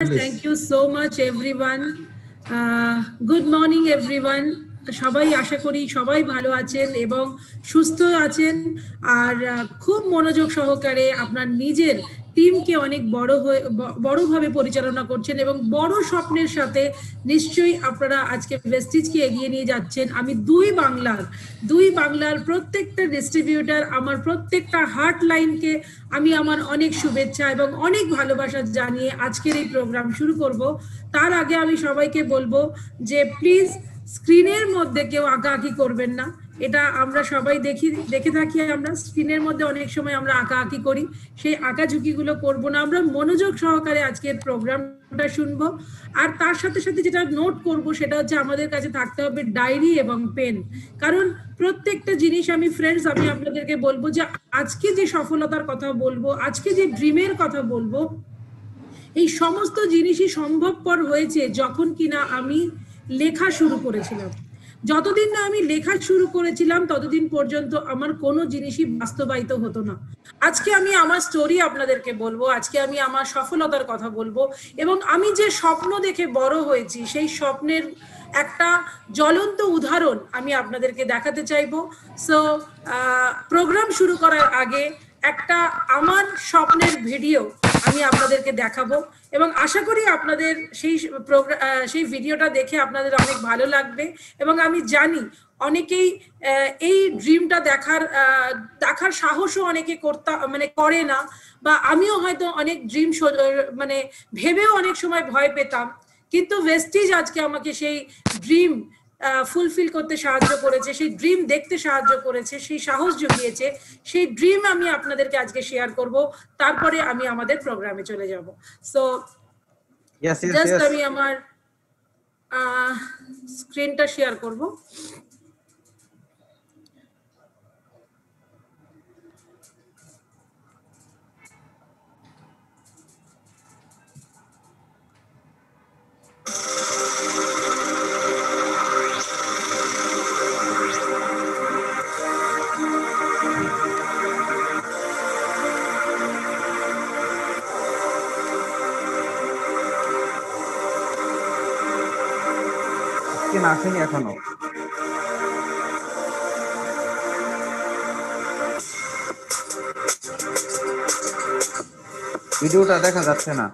Thank you so much everyone. Good morning everyone. সবাই আশা করি সবাই ভালো আছেন এবং সুস্থ আছেন আর খুব মনোযোগ সহকারে আপনার নিজের টিমকে অনেক বড়ভাবে পরিচালনা করছেন এবং বড় স্বপ্নের সাথে নিশ্চয়ই আপনারা আজকে ভেস্টিজকে এগিয়ে নিয়ে যাচ্ছেন। আমি দুই বাংলার প্রত্যেকটা ডিস্ট্রিবিউটর আমার প্রত্যেকটা হার্ট লাইনকে আমি আমার অনেক শুভেচ্ছা এবং অনেক ভালোবাসা জানিয়ে আজকের এই প্রোগ্রাম শুরু করব। তার আগে আমি সবাইকে বলবো যে প্লিজ স্ক্রিনের মধ্যে কেউ আঁকাআঁকি করবেন না। এটা আমরা সবাই দেখে থাকি, আমরা স্ক্রিনের মধ্যে অনেক সময় আমরা আঁকাআঁকি করি, সেই আঁকাঝুঁকিগুলো করব না। আমরা মনোযোগ সহকারে আজকের প্রোগ্রামটা শুনবো আর তার সাথে সাথে যেটা নোট করব সেটা হচ্ছে আমাদের কাছে থাকতে হবে ডায়েরি এবং পেন। কারণ প্রত্যেকটা জিনিস আমি আপনাদেরকে বলবো যে আজকে যে সফলতার কথা বলবো, আজকে যে ড্রিমের কথা বলবো, এই সমস্ত জিনিসই সম্ভবপর হয়েছে যখন কিনা আমি লেখা শুরু করেছিলাম। যতদিন না আমি লেখা শুরু করেছিলাম ততদিন পর্যন্ত আমার কোনো জিনিসই বাস্তবায়িত হতো না। আজকে আমি আমার স্টোরি আপনাদেরকে বলবো, আজকে আমি আমার সফলতার কথা বলবো এবং আমি যে স্বপ্ন দেখে বড় হয়েছি সেই স্বপ্নের একটা জ্বলন্ত উদাহরণ আমি আপনাদেরকে দেখাতে চাইবো। সো প্রোগ্রাম শুরু করার আগে একটা আমার স্বপ্নের ভিডিও আমি আপনাদেরকে দেখাবো এবং আশা করি আপনাদের সেই ভিডিওটা দেখে আপনাদের অনেক ভালো লাগবে এবং আমি জানি অনেকেই এই ড্রিমটা দেখার সাহসও অনেকে করে না, বা আমিও হয়তো অনেক ড্রিম ভেবেও অনেক সময় ভয় পেতাম, কিন্তু ভেস্টিজ আজকে আমাকে সেই ড্রিম ফুলফিল করতে সাহায্য করেছে, সেই ড্রিম দেখতে সাহায্য করেছে, সেই সাহস জুগিয়েছে। সেই ড্রিম আমি আপনাদেরকে আজকে শেয়ার করব, তারপরে আমি আমাদের প্রোগ্রামে চলে যাব। সো জাস্ট আমি আমার স্ক্রিনটা শেয়ার করব। আসেনি এখনো। ভিডিওটা দেখা যাচ্ছে না।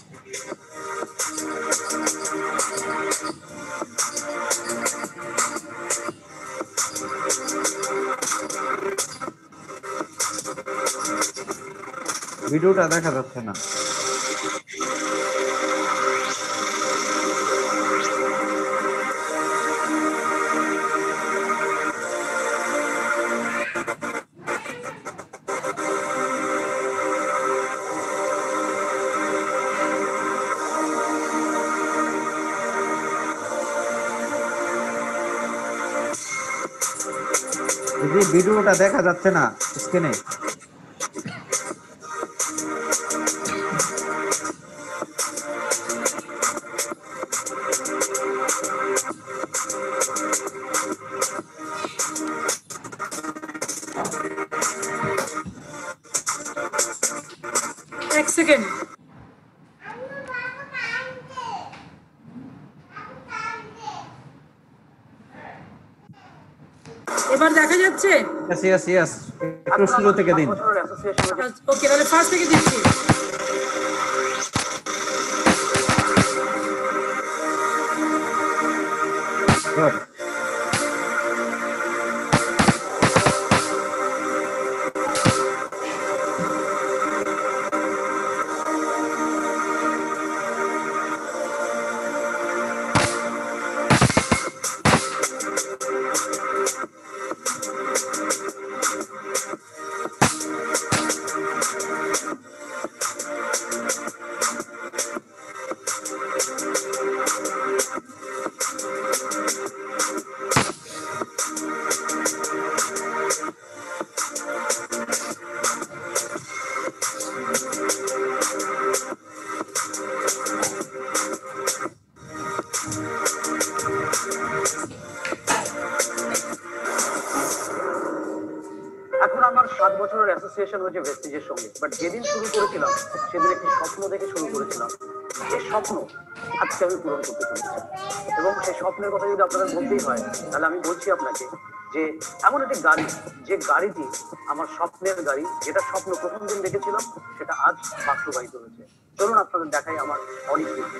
ভিডিওটা দেখা যাচ্ছে না। ভিডিওটা দেখা যাচ্ছে না স্ক্রিনে। এক সেকেন্ড। এবার দেখা যাচ্ছে? ইয়েস একটু শুরু থেকে দিন। ওকে, তাহলে ফার্স্ট থেকে দিচ্ছি। গুড। আমার 7 বছরের অ্যাসোসিয়েশন হয়েছে ভেস্টিজের সঙ্গে, বাট যেদিন শুরু করেছিলাম সেদিন একটি স্বপ্ন দেখে শুরু করেছিলাম। যে স্বপ্ন আজকে আমি পূরণ করতে চলেছি। এবং সেই স্বপ্নের কথা যদি আপনাদের বলতেই হয়, তাহলে আমি বলছি আপনাকে যে এমন একটি গাড়ি, যে গাড়িটি আমার স্বপ্নের গাড়ি, যেটা স্বপ্ন প্রথম দিন দেখেছিলাম সেটা আজ বাস্তবায়িত হয়েছে। চলুন আপনাদের দেখাই আমার অনেক কিছু।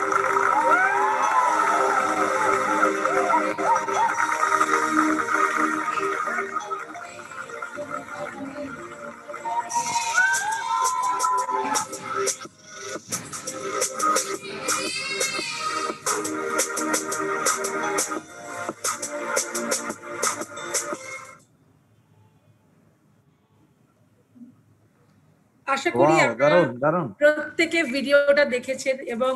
আশা করি ওয়াও, আপনারা দারুণ দারুণ। প্রত্যেকে ভিডিওটা দেখেছেন এবং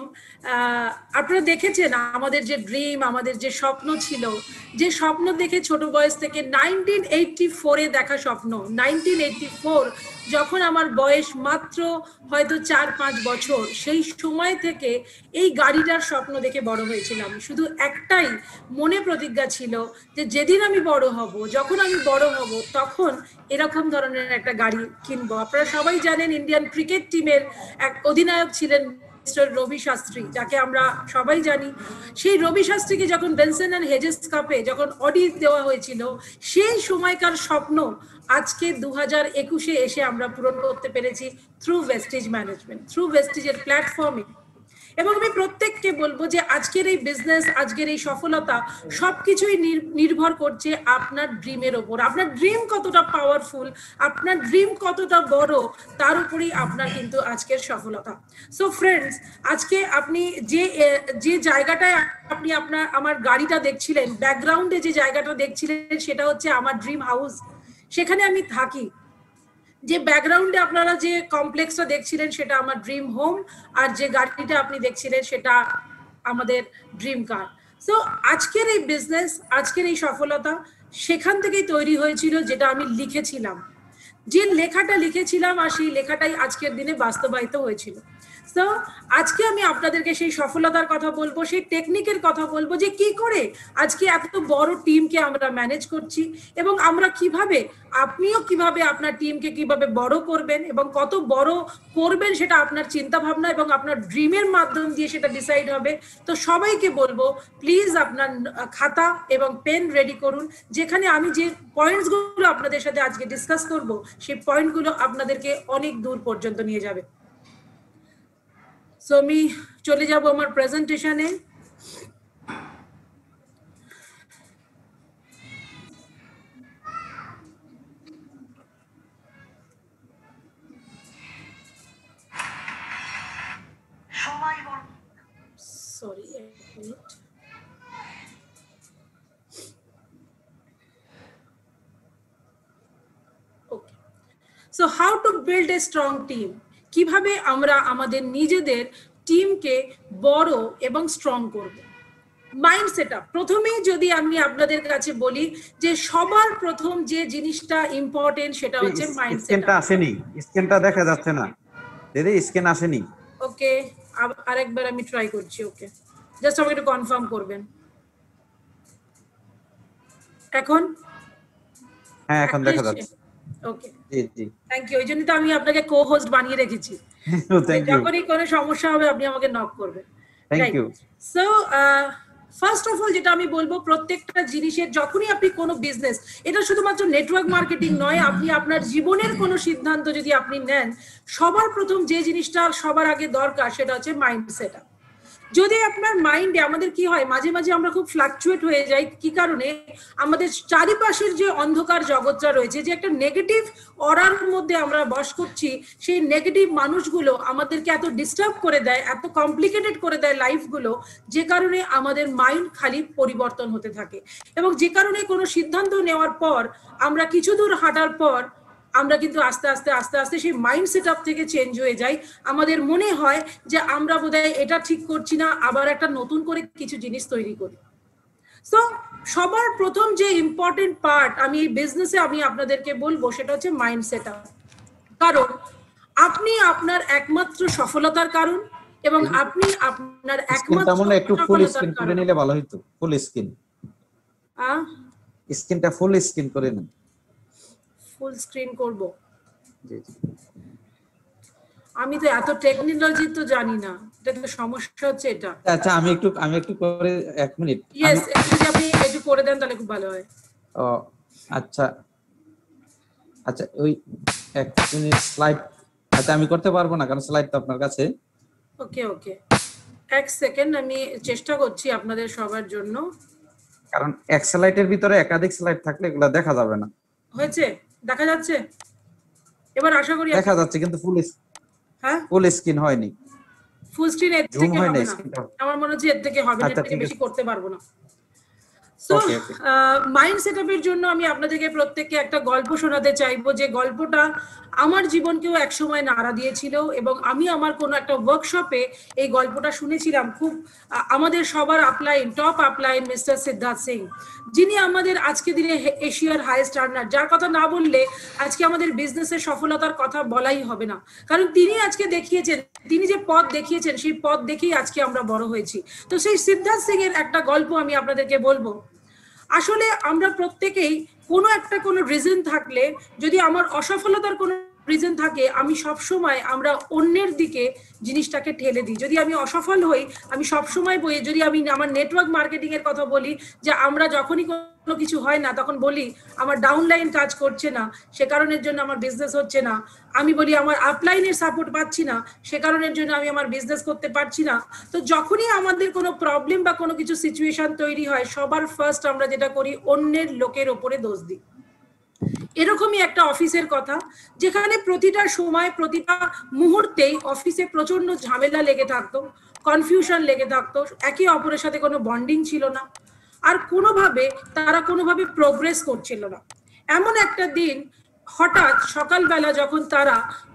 আপনারা দেখেছেন আমাদের যে ড্রিম, আমাদের যে স্বপ্ন ছিল, যে স্বপ্ন দেখে ছোট বয়স থেকে 1984-এ দেখা স্বপ্ন, 1984 যখন আমার বয়স মাত্র হয়তো 4-5 বছর, সেই সময় থেকে এই গাড়িটার স্বপ্ন দেখে বড় হয়েছিলাম। শুধু একটাই মনে প্রতিজ্ঞা ছিল যে যেদিন আমি বড় হব, যখন আমি বড় হব, তখন এরকম ধরনের একটা গাড়ি কিনবো। আপনারা সবাই জানেন ইন্ডিয়ান ক্রিকেট টিমের এক অধিনায়ক ছিলেন মিস্টার রবি শাস্ত্রী, যাকে আমরা সবাই জানি। সেই রবি শাস্ত্রীকে যখন বেনসন অ্যান্ড হেজেস কাপে যখন অডি দেওয়া হয়েছিল, সেই সময়কার স্বপ্ন আজকে 2021-এ এসে আমরা পূরণ করতে পেরেছি থ্রু ভেস্টিজ ম্যানেজমেন্ট, থ্রু ভেস্টিজের প্ল্যাটফর্মে। এবং আমি প্রত্যেককে বলবো যে আজকের এই বিজনেস, আজকের এই সফলতা সবকিছুই নির্ভর করছে আপনার ড্রিমের ওপর। আপনার ড্রিম কতটা পাওয়ারফুল, আপনার ড্রিম কতটা বড়, তার উপরেই আপনার কিন্তু আজকের সফলতা। সো ফ্রেন্ডস, আজকে আপনি যে জায়গাটায় আপনি আমার গাড়িটা দেখছিলেন, ব্যাকগ্রাউন্ডে যে জায়গাটা দেখছিলেন, সেটা হচ্ছে আমার ড্রিম হাউস। সেখানে আমি থাকি। যে ব্যাকগ্রাউন্ডে আপনারা যে কমপ্লেক্সটা দেখছিলেন সেটা আমার ড্রিম হোম, আর যে গাড়িটা আপনি দেখছিলেন সেটা আমাদের ড্রিম কার। সো আজকের এই বিজনেস, আজকের এই সফলতা সেখান থেকেই তৈরি হয়েছিল, যেটা আমি লিখেছিলাম, যে লেখাটা লিখেছিলাম, আর সেই লেখাটাই আজকের দিনে বাস্তবায়িত হয়েছিল। সো আজকে আমি আপনাদেরকে সেই সফলতার কথা বলবো, সেই টেকনিকের কথা বলবো, যে কি করে আজকে এত বড় টিমকে আমরা ম্যানেজ করছি, এবং আমরা কিভাবে, আপনিও কিভাবে আপনার টিমকে কিভাবে বড় করবেন, এবং কত বড় করবেন সেটা আপনার চিন্তা ভাবনা এবং আপনার ড্রিমের মাধ্যম দিয়ে সেটা ডিসাইড হবে। তো সবাইকে বলবো প্লিজ আপনার খাতা এবং পেন রেডি করুন, যেখানে আমি যে পয়েন্টসগুলো আপনাদের সাথে আজকে ডিসকাস করব, সেই পয়েন্টগুলো আপনাদেরকে অনেক দূর পর্যন্ত নিয়ে যাবে। সো আমি চলে যাব আমার প্রেজেন্টেশনে। সরি, এক মিনিট। Okay, so how to build a strong team, কিভাবে আমরা আমাদের নিজেদের টিমকে বড় এবং স্ট্রং করব। মাইন্ড সেটআপ, প্রথমেই যদি আমি আপনাদের কাছে বলি যে সবার প্রথম যে জিনিসটা ইম্পর্টেন্ট সেটা হচ্ছে মাইন্ড স্ক্রিনটা সেটআপ। আসেনি, স্ক্রিনটা দেখা যাচ্ছে না দিদি, স্ক্রিন আসেনি। ওকে, আরেকবার আমি ট্রাই করছি। ওকে, জাস্ট আমাকে একটু কনফার্ম করবেন। এখন হ্যাঁ, এখন দেখা যাচ্ছে। ওকে, জি জি, থ্যাংক ইউ। ওই জন্য তো আমি আপনাকে কো হোস্ট বানিয়ে রেখেছি, থ্যাংক ইউ, যখনই কোনো সমস্যা হবে আপনি আমাকে নক করবেন। Thank you. So first of all যেটা আমি বলবো, প্রত্যেকটা জিনিসের যখনই আপনি কোনো বিজনেস, এটা শুধুমাত্র নেটওয়ার্ক মার্কেটিং নয়, আপনি আপনার জীবনের কোনো সিদ্ধান্ত যদি আপনি নেন, সবার প্রথম যে জিনিসটা সবার আগে দরকার সেটা হচ্ছে মাইন্ড সেটআপ। যদি আপনার মাইন্ডে, আমাদের কি হয় মাঝে মাঝে আমরা খুব ফ্লাকচুয়েট হয়ে যাই, কি কারণে, আমাদের চারিপাশের যে অন্ধকার জগৎটা রয়েছে, যে একটা নেগেটিভ অরার মধ্যে আমরা বাস করছি, সেই নেগেটিভ মানুষগুলো আমাদেরকে এত ডিস্টার্ব করে দেয়, এত কমপ্লিকেটেড করে দেয় লাইফগুলো, যে কারণে আমাদের মাইন্ড খালি পরিবর্তন হতে থাকে, এবং যে কারণে কোনো সিদ্ধান্ত নেওয়ার পর, আমরা কিছু দূর হাঁটার পর আমরা কিন্তু আস্তে আস্তে আস্তে আস্তে সেই মাইন্ড সেটআপ থেকে চেঞ্জ হয়ে যাই। আমাদের মনে হয় যে আমরা বোধহয় এটা ঠিক করছি না, আবার একটা নতুন করে কিছু জিনিস তৈরি করি। সো সবার প্রথম যে ইম্পর্টেন্ট পার্ট আমি এই বিজনেসে আমি আপনাদেরকে বলবো সেটা হচ্ছে মাইন্ড সেটআপ। কারণ আপনি আপনার একমাত্র সফলতার কারণ, এবং আপনি আপনার একমাত্র একটু ফুল স্ক্রিন করে নিলে ভালো হতো। ফুল স্ক্রিন, স্ক্রিনটা ফুল স্ক্রিন করে নিন। ফুল স্ক্রিন করব। জি জি, আমি তো এত টেকনোলজি তো জানি না, এটা তো সমস্যা হচ্ছে এটা। আচ্ছা আমি একটু করে 1 মিনিট। ইয়েস, যদি আপনি একটু করে দেন তাহলে খুব ভালো হয়। ও আচ্ছা আচ্ছা, ওই 1 মিনিট স্লাইড। আচ্ছা আমি করতে পারবো না কারণ স্লাইড তো আপনার কাছে। ওকে ওকে, 1 সেকেন্ড আমি চেষ্টা করছি আপনাদের সবার জন্য। কারণ এক স্লাইডের ভিতরে একাধিক স্লাইড থাকলে এগুলো দেখা যাবে না। হয়েছে? দেখা যাচ্ছে এবার? আশা করি দেখা যাচ্ছে কিন্তু হ্যাঁ, ফুল স্ক্রিন হয়নি, ফুল স্ক্রিন এর জুম থেকে হয় হবে না না, স্ক্রিনটা। আমার মনে হচ্ছে এর থেকে হবে না, আচ্ছা এর থেকে ঠিক বেশি আছে, করতে পারবো না। সো ওকে ওকে। মাইন্ড সেটআপের জন্য আমি আপনাদেরকে প্রত্যেককে একটা গল্প শোনাতে চাইবো, যে গল্পটা আমার জীবনকেও একসময় নাড়া দিয়েছিল, এবং আমি আমার কোনো একটা ওয়ার্কশপে এই গল্পটা শুনেছিলাম। খুব আমাদের সবার upline, top upline mister Siddharth Singh, যিনি আমাদের আজকে দিনে এশিয়ার হাইয়েস্ট আর্নার, যার কথা না বললে আজকে আমাদের বিজনেসের সফলতার কথা বলাই হবে না। কারণ তিনি আজকে দেখিয়েছেন, তিনি যে পথ দেখিয়েছেন সেই পথ দেখেই আজকে আমরা বড় হয়েছি। তো সেই সিদ্ধার্থ সিং এর একটা গল্প আমি আপনাদেরকে বলবো। আসলে আমরা প্রত্যেকেই কোনো রিজন থাকলে, যদি আমার অসফলতার কোনো রিজন থাকে, আমি সবসময় আমরা অন্যের দিকে জিনিসটাকে ঠেলে দিই। যদি আমি অসফল হই, আমি সবসময় বলি, যদি আমি আমার নেটওয়ার্ক মার্কেটিং এর কথা বলি, যে আমরা যখনই কোনো কিছু হয় না তখন বলি আমার ডাউনলাইন কাজ করছে না, সে কারণের জন্য আমার বিজনেস হচ্ছে না। আমি বলি আমার আপলাইনের সাপোর্ট পাচ্ছি না, সে কারণের জন্য আমি আমার বিজনেস করতে পারছি না। তো যখনই আমাদের কোনো প্রবলেম বা কোনো কিছু সিচুয়েশন তৈরি হয়, সবার ফার্স্ট আমরা যেটা করি, অন্যের লোকের ওপরে দোষ দিই। এরকমই একটা অফিসের কথা, যেখানে প্রতিটা সময় প্রতিটা মুহূর্তেই অফিসে প্রচন্ড ঝামেলা লেগে থাকতো, কনফিউশন লেগে থাকতো, একে অপরের সাথে কোনো বন্ডিং ছিল না, আর তারা কোনোভাবে প্রোগ্রেস করছিল না। এমন একটা দিন হঠাৎ সকালবেলা যখন তারা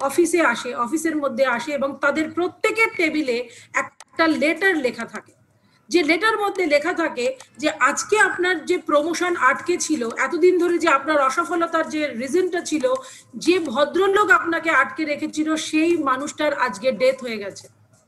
অফিসের মধ্যে আসে, এবং তাদের প্রত্যেকের টেবিলে একটা লেটার লেখা থাকে, যে লেটার মধ্যে লেখা থাকে যে আজকে আপনার যে প্রমোশন আটকে ছিল, এতদিন ধরে যে আপনার অসফলতার যে রিজনটা ছিল, যে ভদ্রলোক আপনাকে আটকে রেখেছিল, সেই মানুষটার আজকে ডেথ হয়ে গেছে।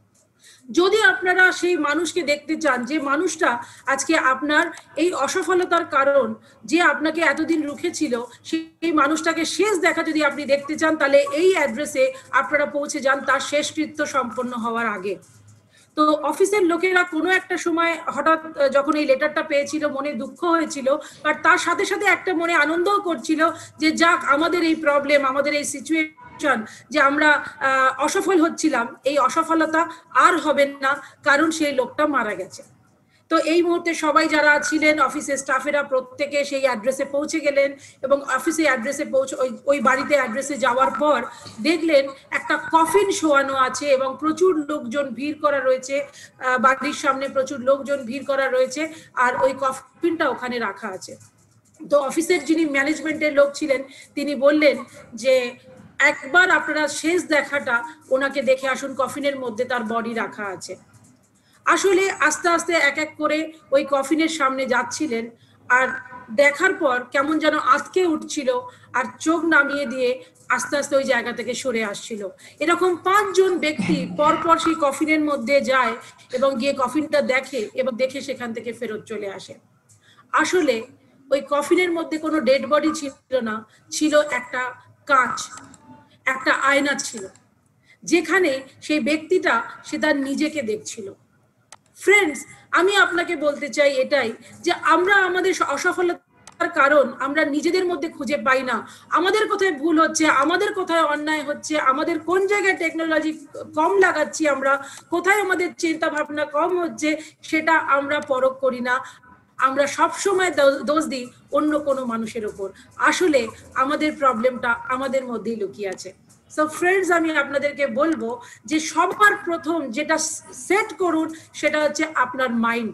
যদি আপনারা সেই মানুষকে দেখতে চান, যে মানুষটা আজকে আপনার এই অসফলতার কারণ, যে আপনাকে এতদিন রুখেছিল, সেই মানুষটাকে শেষ দেখা যদি আপনি দেখতে চান, তাহলে এই অ্যাড্রেসে আপনারা পৌঁছে যান তার শেষকৃত্য সম্পন্ন হওয়ার আগে। তো অফিসের লোকেরা কোনো একটা সময় হঠাৎ যখন এই লেটারটা পেয়েছিল, মনে দুঃখ হয়েছিল, আর তার সাথে সাথে একটা মনে আনন্দও করছিল, যে যাক, আমাদের এই প্রবলেম, আমাদের এই সিচুয়েশন, যে আমরা অসফল হচ্ছিলাম, এই অসফলতা আর হবে না, কারণ সেই লোকটা মারা গেছে। তো এই মুহূর্তে সবাই যারা ছিলেন অফিসের স্টাফেরা প্রত্যেকে সেই অ্যাড্রেসে পৌঁছে গেলেন, এবং অফিসে অ্যাড্রেসে ওই বাড়িতে অ্যাড্রেসে যাওয়ার পর দেখলেন একটা কফিন শোয়ানো আছে, এবং প্রচুর লোকজন ভিড় করা রয়েছে, বাড়ির সামনে প্রচুর লোকজন ভিড় করা রয়েছে, আর ওই কফিনটা ওখানে রাখা আছে। তো অফিসের যিনি ম্যানেজমেন্টের লোক ছিলেন, তিনি বললেন যে একবার আপনারা শেষ দেখাটা ওনাকে দেখে আসুন, কফিনের মধ্যে তার বডি রাখা আছে। আসলে আস্তে আস্তে এক এক করে ওই কফিনের সামনে যাচ্ছিলেন, আর দেখার পর কেমন যেন আটকে উঠছিল, আর চোখ নামিয়ে দিয়ে আস্তে আস্তে ওই জায়গা থেকে সরে আসছিল। এরকম 5 জন ব্যক্তি পরপর সেই কফিনের মধ্যে যায়, এবং গিয়ে কফিনটা দেখে, এবং দেখে সেখান থেকে ফেরত চলে আসে। আসলে ওই কফিনের মধ্যে কোনো ডেড বডি ছিল না, ছিল একটা কাঁচ, একটা আয়না ছিল, যেখানে সেই ব্যক্তিটা সে তার নিজেকে দেখছিল। ফ্রেন্ডস, আমি আপনাকে বলতে চাই এটাই, যে আমরা আমাদের অসফলতার কারণ আমরা নিজেদের মধ্যে খুঁজে পাই না। আমাদের কোথায় ভুল হচ্ছে, আমাদের কোথায় অন্যায় হচ্ছে, আমাদের কোন জায়গায় টেকনোলজি কম লাগাচ্ছি, আমরা কোথায় আমাদের চিন্তা ভাবনা কম হচ্ছে, সেটা আমরা পরখ করি না। আমরা সব সময় দোষ দিই অন্য কোনো মানুষের উপর। আসলে আমাদের প্রবলেমটা আমাদের মধ্যেই লুকিয়ে আছে। সো ফ্রেন্ডস, আমি আপনাদেরকে বলবো যে সবার প্রথম যেটা সেট করুন, সেটা হচ্ছে আপনার মাইন্ড।